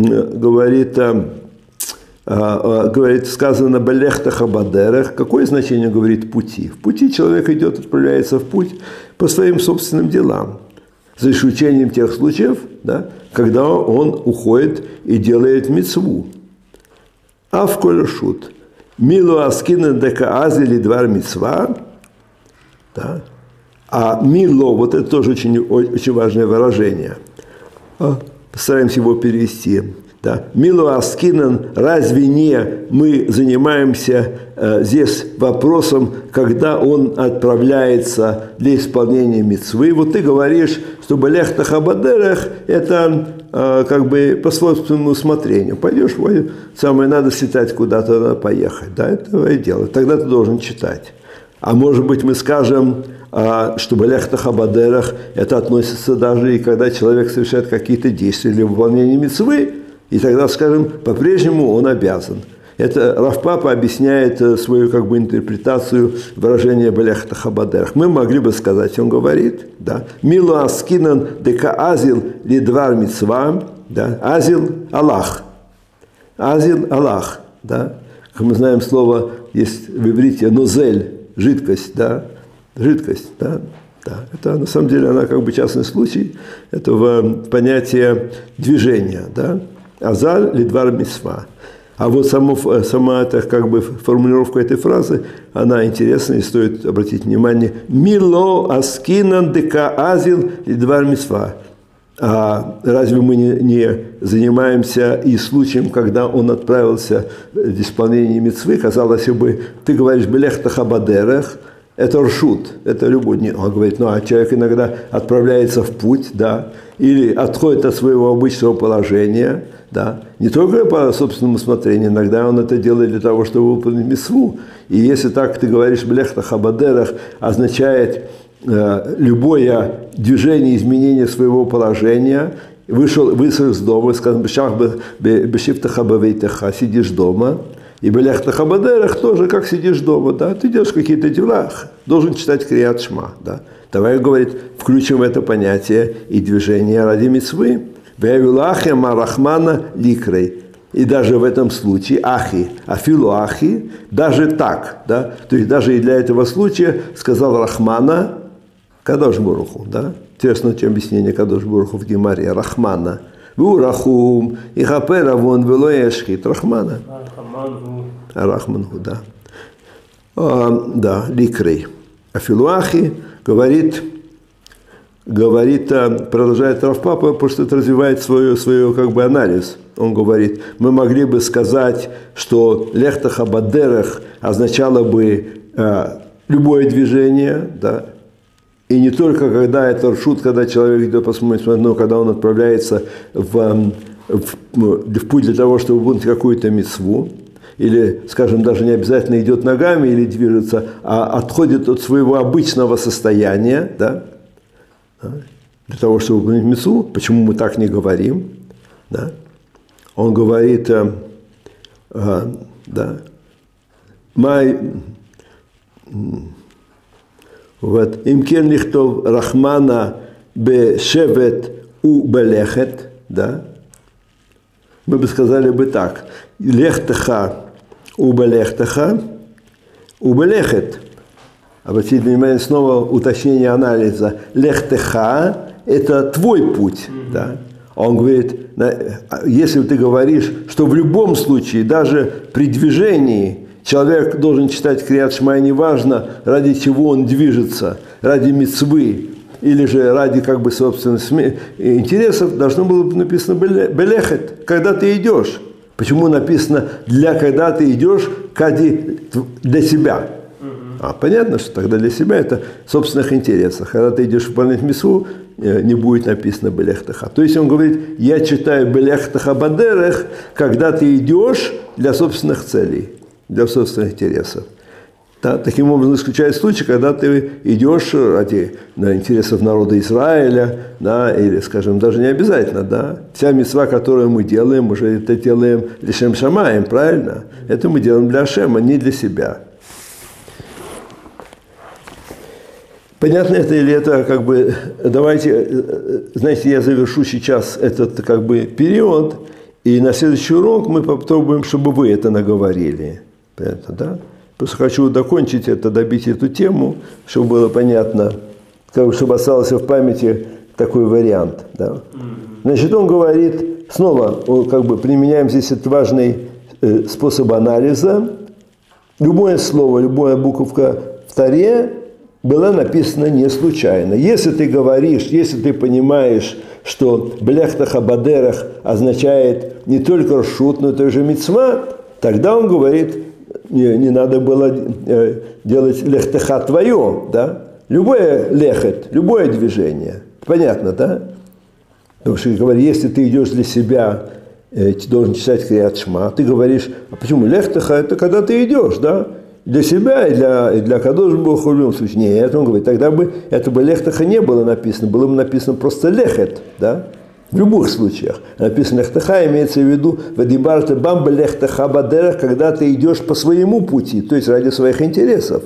сказано «белех тахабадерех». Какое значение говорит пути? В пути человек идет, отправляется в путь по своим собственным делам, за исключением тех случаев, да, когда он уходит и делает мицву. А в коль шут. Милу аскина дека азили двар мицва. Да? А мило, вот это тоже очень важное выражение. Постараемся его перевести. Да? Милу аскинан, разве не мы занимаемся здесь вопросом, когда он отправляется для исполнения мицвы? Вот ты говоришь, что белех тахабадерех – это как бы по собственному усмотрению. Пойдешь, самое надо слетать куда-то, надо поехать. Да, это твое дело. Тогда ты должен читать. А может быть, мы скажем, что белех тахабадерех это относится даже и когда человек совершает какие-то действия для выполнения мицвы, и тогда, скажем, по-прежнему он обязан. Это Рав Папа объясняет свою как бы интерпретацию выражения белех тахабадерех. Мы могли бы сказать, он говорит, да, «Милу аскинан дека азил лидвар мицва», да, «азил Аллах», «азил Аллах», да, как мы знаем, слово есть в иврите «нозель», жидкость, да, жидкость, да, да. Это на самом деле она как бы частный случай этого понятия движения, да, «азаль лидвар мицва». А вот сама эта, как бы, формулировка этой фразы, она интересна и стоит обратить внимание. «Мило аскинан дека азил лидвар мицва». А разве мы не занимаемся и случаем, когда он отправился в исполнение мицвы? Казалось бы, ты говоришь «белех тахабадерех», это ршут, это любовь. Он говорит, ну а человек иногда отправляется в путь, да, или отходит от своего обычного положения, да, не только по собственному усмотрению, иногда он это делает для того, чтобы выполнить мицву. И если так ты говоришь «белех тахабадерех», означает любое движение, изменение своего положения, вышел из дома, скажем, сидишь дома, и белех тахабадерех тоже как сидишь дома, да, ты делаешь какие-то дела, должен читать Крият Шма, да. Давай, говорит, включим это понятие и движение ради мицвы. Ве'авилахи марахмана ликрей. И даже в этом случае ахи, афилу ахи, даже так, да, то есть даже и для этого случая сказал Рахмана, Кадош Барух Ху, да, Интересное объяснение Кадош Барух Ху в Гемаре. Рахмана. Ву рахум, и хапера вон вело эшхит. Рахмана. Рахмангу, да. Да, ликрей. Афилуахи говорит, продолжает Рав Папа, потому что это развивает свой как бы анализ. Он говорит, мы могли бы сказать, что лехтаха бадерех означало бы любое движение, да, и не только когда это ршут, когда человек идет посмотреть, но когда он отправляется в путь для того, чтобы выполнить какую-то мицву, или, скажем, даже не обязательно идет ногами или движется, а отходит от своего обычного состояния, да, для того, чтобы выполнить мицву. Почему мы так не говорим? Да? Он говорит, да, вот, имкен лихтов рахмана бешевет у белехет, да, мы бы сказали бы так, лехтаха у белехтаха, у белехет. Обратите внимание, снова уточнение анализа. Лехтеха – это твой путь. Да? Он говорит, если ты говоришь, что в любом случае, даже при движении, человек должен читать Крият Шма, неважно, ради чего он движется, ради мицвы или же ради как бы собственных интересов, должно было бы написано «белехет», когда ты идешь. Почему написано когда ты идешь, для себя? Понятно, что тогда для себя это в собственных интересах. Когда ты идешь выполнять мицву, не будет написано «белехтаха». То есть он говорит, я читаю «белехтаха бадерех», когда ты идешь для собственных целей, для собственных интересов. Да, таким образом, исключает случай, когда ты идешь ради интересов народа Израиля, да, или, скажем, даже не обязательно. Да. Вся мицва, которую мы делаем, мы же это делаем лишем шамаем, правильно? Это мы делаем для Ашема, не для себя. Понятно это или это как бы, давайте, знаете, я завершу сейчас этот как бы период, и на следующий урок мы попробуем, чтобы вы это наговорили. Понятно, да? Просто хочу докончить это, добить эту тему, чтобы было понятно, чтобы остался в памяти такой вариант. Да? Значит, он говорит, снова как бы применяем здесь этот важный способ анализа. Любое слово, любая буковка в Торе была написана не случайно. Если ты говоришь, если ты понимаешь, что «белехтаха бадерах» означает не только ршут, но и тоже мицва, тогда он говорит, не надо было делать лехтаха твое, да? Любое лехет, любое движение. Понятно, да? Потому что, говорю, если ты идешь для себя, ты должен читать Крият Шма, ты говоришь, а почему лехтаха? Это когда ты идешь, да? Для себя и для Кадош Барух Ху в любом случае. Нет, он говорит, тогда бы это бы лехтаха не было написано, было бы написано просто лехет, да? В любых случаях. Написано лехтаха, имеется в виду вадибарта бамба лехтаха бадерах, когда ты идешь по своему пути, то есть ради своих интересов.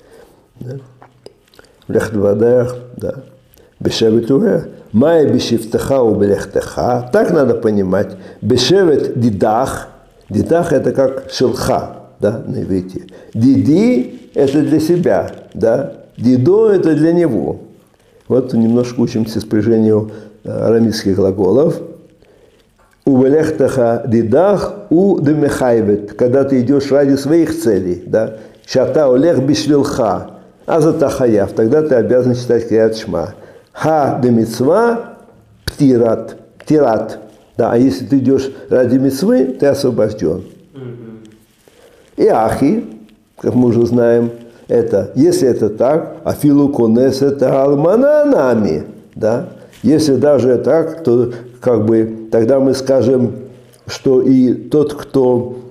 Лехт бадерах, да. Бешевет уэ, май бешевтаха у белехтаха. Так надо понимать. Бешевет дидах. Дидах это как шелха. Да, на иврите. Диди – это для себя, да. Дидо – это для него. Вот немножко учимся спряжению арамейских глаголов. У белехтаха дидах у демехайвет, когда ты идешь ради своих целей, да. Шата олех бишвилха, а за тахаяв, тогда ты обязан читать Крият Шма. Ха демицва птират, да. А если ты идешь ради мицвы, ты освобожден. И ахи, как мы уже знаем, это, если это так, афилу конес это алмананами, да, если даже так, то как бы тогда мы скажем, что и тот, кто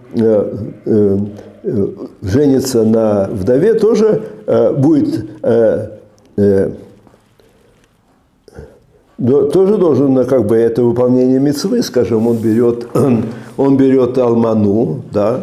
женится на вдове, тоже будет, тоже должен, как бы, это выполнение мицвы, скажем, он берет алману, да.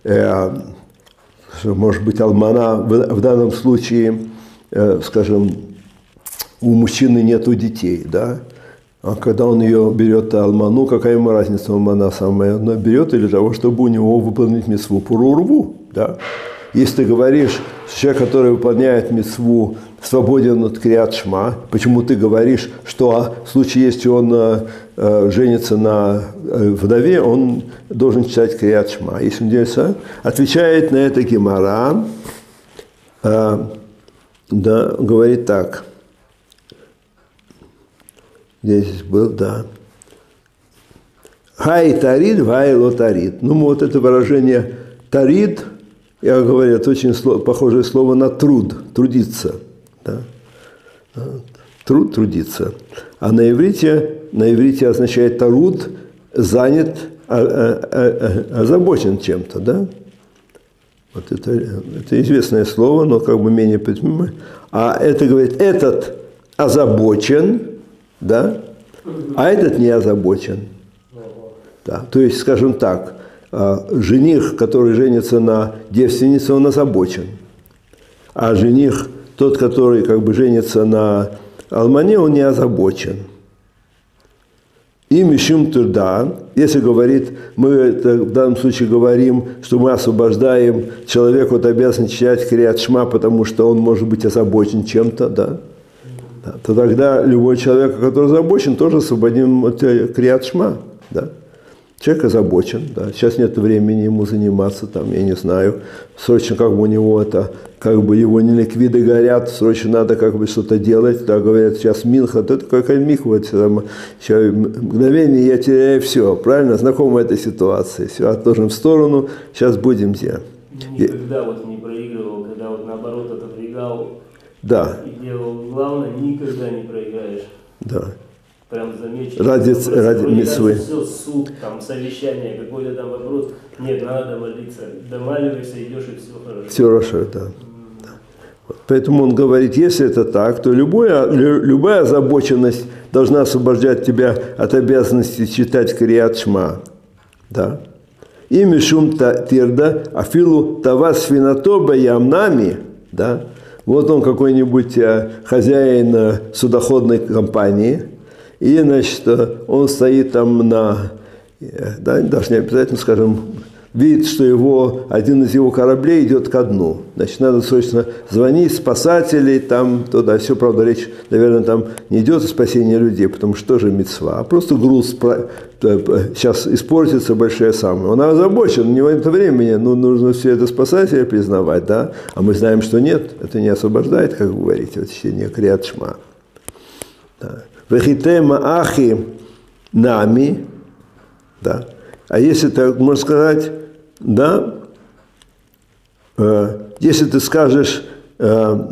Может быть, алмана в данном случае, скажем, у мужчины нету детей, да? А когда он ее берет алману, какая ему разница, алмана самая одна берет или того, чтобы у него выполнить мицву пурурву, да? Если ты говоришь, человек, который выполняет мицву, свободен от криат шма. Почему ты говоришь, что в случае, если он женится на вдове, он должен читать криат шма? Если он делится, отвечает на это Гемара, да, говорит так. Здесь был, да. Хай тарид, вай ло тарид. Ну, вот это выражение тарид, я говорю, это очень похожее слово на труд, трудиться. Да? Труд, трудиться. А на иврите означает таруд, занят, озабочен чем-то, да? Вот это известное слово, но как бы менее понимаемое. А это говорит, этот озабочен, да? А этот не озабочен. Да. То есть, скажем так, жених, который женится на девственнице, он озабочен. А жених, тот, который как бы женится на алмане, он не озабочен. И мишум турдан, если говорит, мы это в данном случае говорим, что мы освобождаем человека от обязанности читать криат шма, потому что он может быть озабочен чем-то, да? То тогда любой человек, который озабочен, тоже освободим от криат шма, да? Человек озабочен, да, сейчас нет времени ему заниматься, там, я не знаю, срочно как бы у него это, как бы его не ликвиды горят, срочно надо как бы что-то делать, да, говорят, сейчас минха, то это какая михва, там, еще мгновение я теряю все, правильно, знакома эта ситуация, все, отложим в сторону, сейчас будем где.
Никогда вот не проигрывал, когда вот наоборот отодвигал,
да.
И делал главное, никогда не проиграешь.
Да.
Прям замечено.
Ради митцвы.
Все, суд, там, совещание, какой-то там вопрос. Нет, надо молиться. Домаливаешься, идешь, и все хорошо.
Все хорошо, да. Да. Вот. Поэтому он говорит, если это так, то любая озабоченность должна освобождать тебя от обязанности читать криат шма. Да. И мишум тирда, афилу тавас финатоба ямнами, да. Вот он какой-нибудь хозяин судоходной компании, и, значит, он стоит там да, даже не обязательно, скажем, видит, что один из его кораблей идет ко дну. Значит, надо срочно звонить, спасателей, там, туда, все, правда, речь, наверное, там не идет о спасении людей, потому что тоже мицва, а просто груз сейчас испортится большое самое. Он озабочен, у него нет времени, ну, нужно все это спасателя признавать, да, а мы знаем, что нет, это не освобождает, как вы говорите, от чтения криат шма. Да. Вехитема ахи нами, да. А если так можно сказать, да, если ты скажешь, да,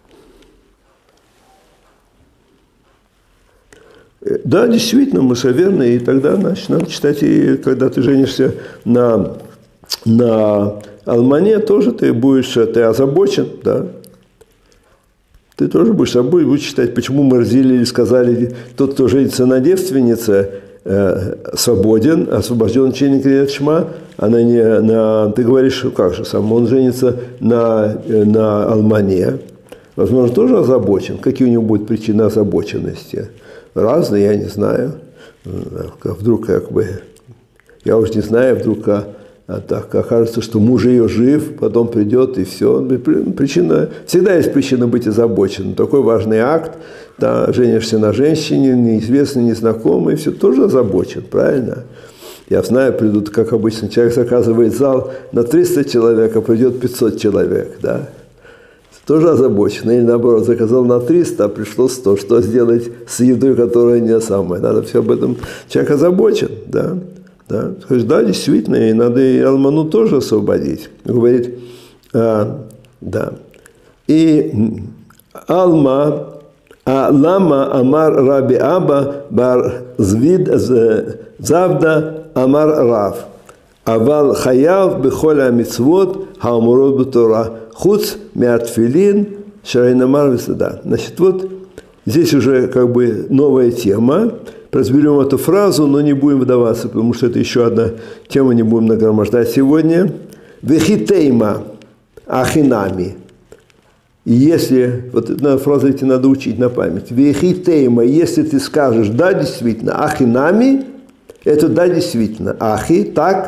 действительно, Моше верно, и тогда, значит, надо читать, и когда ты женишься на алмане, тоже ты озабочен, да. Ты тоже будешь читать, почему мы разделили, сказали, тот, кто женится на девственнице, свободен, освобожден чтением криат шма, она не ты говоришь, как же сам, он женится на алмане, возможно, тоже озабочен. Какие у него будут причины озабоченности? Разные, я не знаю. Вдруг как бы, я уж не знаю, вдруг так окажется, что муж ее жив, потом придет и все. Причина, всегда есть причина быть озабоченным. Такой важный акт, да, женишься на женщине, неизвестный, незнакомый, все тоже озабочен, правильно? Я знаю, придут, как обычно, человек заказывает зал на 300 человек, а придет 500 человек, да. Тоже озабочен. Или наоборот, заказал на 300, а пришло 100. Что сделать с едой, которая не самая? Надо все об этом. Человек озабочен, да. Да, да, действительно, и надо и алману тоже освободить. Говорит, да. И алма, лама амар раби аба бар звид завда амар рав. Авал хаяв бехоля мицвот хаамурот бутора хуц миатфилин шарайнамар висада. Значит, вот здесь уже как бы новая тема. Разберем эту фразу, но не будем вдаваться, потому что это еще одна тема, не будем нагромождать сегодня. Вехитейма ахинами. И если, вот эту фразу эти надо учить на память. Вехитейма, если ты скажешь, да, действительно, ахинами, это да, действительно. Ахи, так,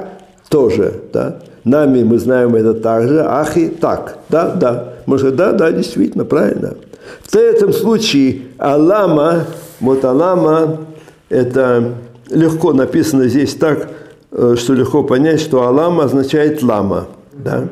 тоже, да. Нами мы знаем это также, ахи так, да. Можно сказать, да, действительно, правильно. В этом случае алама, вот алама, это легко написано здесь так, что легко понять, что алама означает лама, да.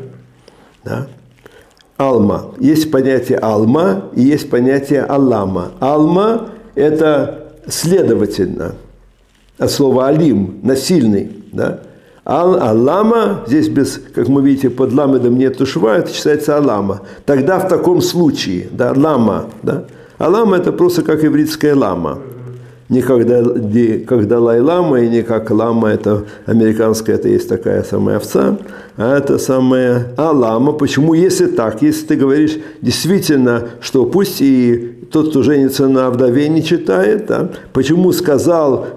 Алма. Есть понятие алма и есть понятие алама. Алма – это следовательно от слова алим, насильный, да. Алама, здесь без, как мы видите, под ламедом нет шва, это считается алама. Тогда в таком случае, да, лама, да. Алама – это просто как ивритская лама. Не как Далай-лама и не как лама, это американская, это есть такая самая овца, а это самая алама. Почему, если так, если ты говоришь действительно, что пусть и тот, кто женится на вдове, не читает, да, почему сказал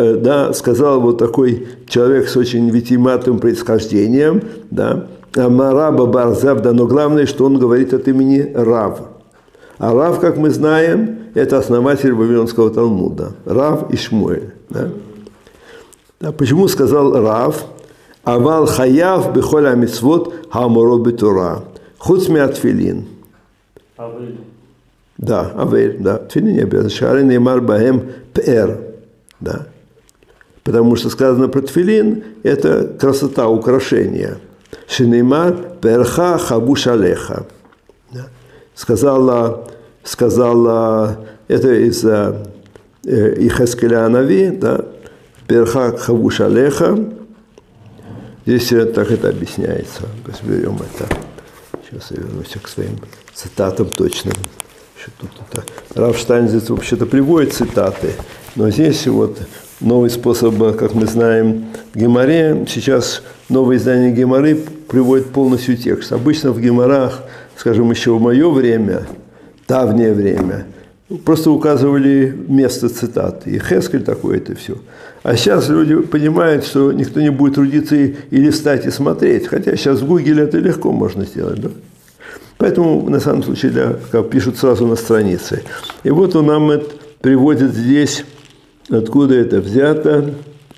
вот такой человек с очень витиеватым происхождением, да, Мараба Барзавда, но главное, что он говорит от имени Рав. А Рав, как мы знаем, это основатель Вавилонского Талмуда. Рав и Шмуэль. Да? Да, почему сказал Рав? Авал хаяв бехоль амитцвот хаамуро бетура. Хуц миат тфилин.
Авель.
Да, авель, да. Тфилин не обязан. Шары неймар баэм пэр. Да. Потому что сказано про тфилин, это красота, украшение. Шинеймар перха хабуш алеха. Сказала, это из Ихескеля Анави, да, перха хавуш алеха. Здесь так это объясняется. Разберем это. Сейчас я вернусь к своим цитатам точным. Рав Штайнзец вообще-то приводит цитаты, но здесь вот новый способ, как мы знаем, в Гемаре. Сейчас новое издание Гемары приводит полностью текст. Обычно в Гемарах, скажем, еще в мое время, давнее время, просто указывали место цитаты. И Хескель такое-то все. А сейчас люди понимают, что никто не будет трудиться и листать, и смотреть. Хотя сейчас в Гугле это легко можно сделать. Да? Поэтому, на самом случае, да, как пишут сразу на странице. И вот он нам это приводит здесь, откуда это взято.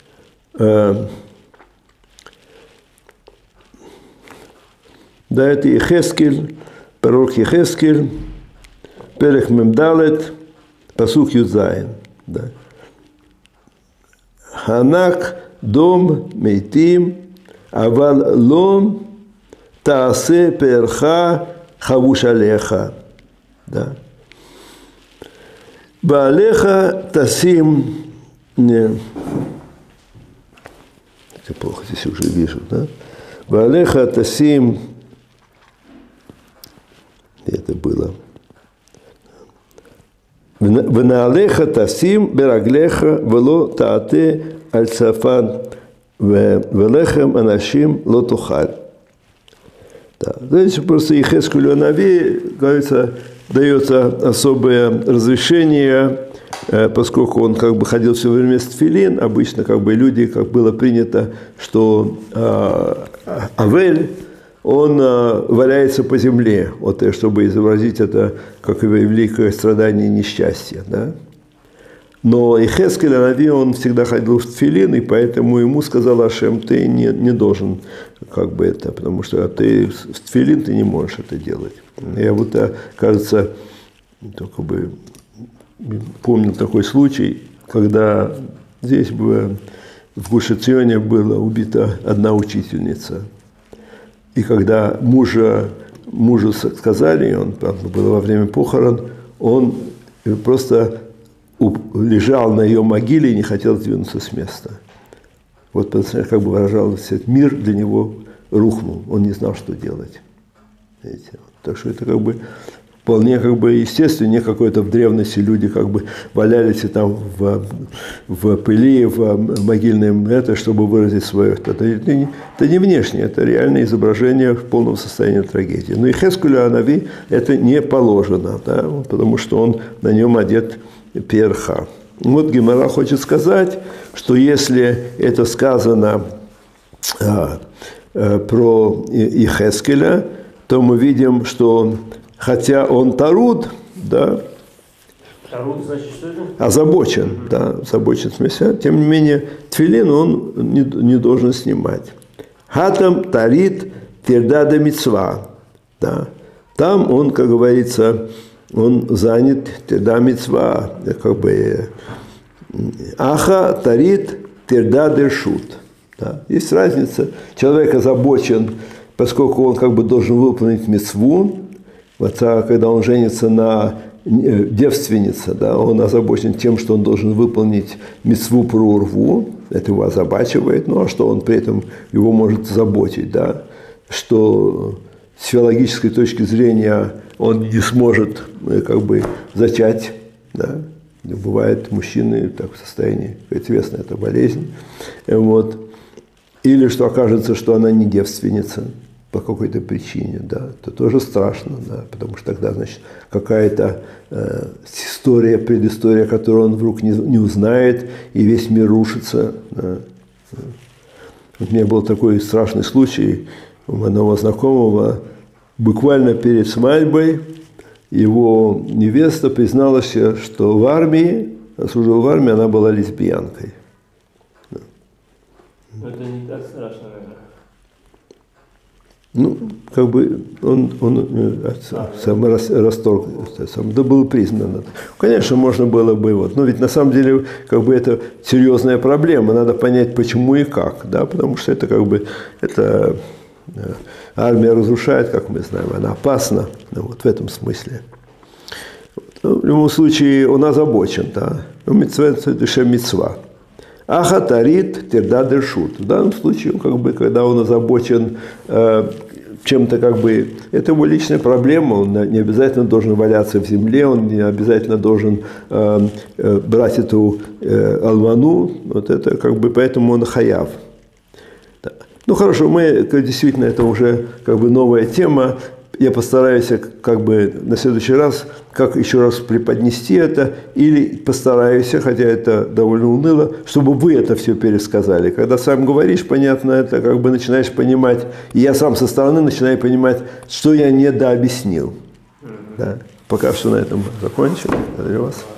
Да, это Ехескель, пророк Ехескель, Перех Мемдалет, пасук Юдзайн. Да. Ханак дом мейтим, авал лом таасе перха хавуш алеха. Да. Баалеха тасим, не, это плохо здесь уже вижу, да? Баалеха тасим, это было. Венаалеха тасим бераглеха вело таате аль цафан велехем анашим ло тухаль. Да. Здесь просто Ехескелю Анави, говорится, дается особое разрешение, поскольку он как бы ходил все время с тфилин, обычно как бы люди, как было принято, что Авель, он валяется по земле, вот, чтобы изобразить это как великое страдание и несчастье. Да? Но Ехескель Анави, он всегда ходил в тфилин, и поэтому ему сказал Ашем, ты не должен как бы это, потому что ты в тфилин ты не можешь это делать. Я вот, кажется, только бы помнил такой случай, когда здесь в Гуш-Эционе была убита одна учительница. И когда мужу сказали, он было во время похорон, он просто лежал на ее могиле и не хотел двинуться с места. Вот, как бы выражалось, мир для него рухнул, он не знал, что делать. Видите? Так что это как бы вполне как бы естественно, не какое-то в древности люди как бы валялись и там в пыли, в могильном это, чтобы выразить свое. Это не внешнее, это реальное изображение в полном состоянии трагедии. Но и Ехескелю Анави это не положено, да, потому что он на нем одет перха. Вот Гемара хочет сказать, что если это сказано про Ехескеля, то мы видим, что хотя он таруд, да,
Таруд, значит, что это?
озабочен, да, озабочен в смысле, тем не менее, тфилин он не должен снимать. Хатам тарит тирдада мицва. Да. Там он, как говорится, он занят тирда мицва, как бы аха тарит тирдада шут. Да. Есть разница. Человек озабочен, поскольку он как бы должен выполнить мицву. Когда он женится на девственнице, да, он озабочен тем, что он должен выполнить мицву про урву, это его озабачивает, ну а что он при этом его может заботить, да, что с физиологической точки зрения он не сможет как бы зачать, да. Бывает мужчины так в состоянии, известна эта болезнь, вот. Или что окажется, что она не девственница по какой-то причине, да, то тоже страшно, да, потому что тогда, значит, какая-то история, предыстория, которую он вдруг не узнает, и весь мир рушится. Да. Вот у меня был такой страшный случай у одного знакомого, буквально перед свадьбой его невеста призналась, что в армии, служила в армии, она была лесбиянкой.
Это не так страшно, наверное.
Ну, как бы он сам расторг, да, было признано. Конечно, можно было бы, вот, но ведь на самом деле как бы это серьезная проблема, надо понять, почему и как, да, потому что это как бы, это армия разрушает, как мы знаем, она опасна, ну, вот в этом смысле. Ну, в любом случае он озабочен, да, мицва – это мицва. Аха тарит тирда дершут. В данном случае, как бы, когда он озабочен чем-то, как бы, это его личная проблема, он не обязательно должен валяться в земле, он не обязательно должен брать эту алвану, вот это как бы, поэтому он хаяв. Да. Ну хорошо, мы действительно, это уже как бы новая тема. Я постараюсь как бы на следующий раз, как еще раз преподнести это, или постараюсь, хотя это довольно уныло, чтобы вы это все пересказали. Когда сам говоришь, понятно, это как бы начинаешь понимать, и я сам со стороны начинаю понимать, что я недообъяснил. Да. Пока что на этом закончим. Благодарю вас.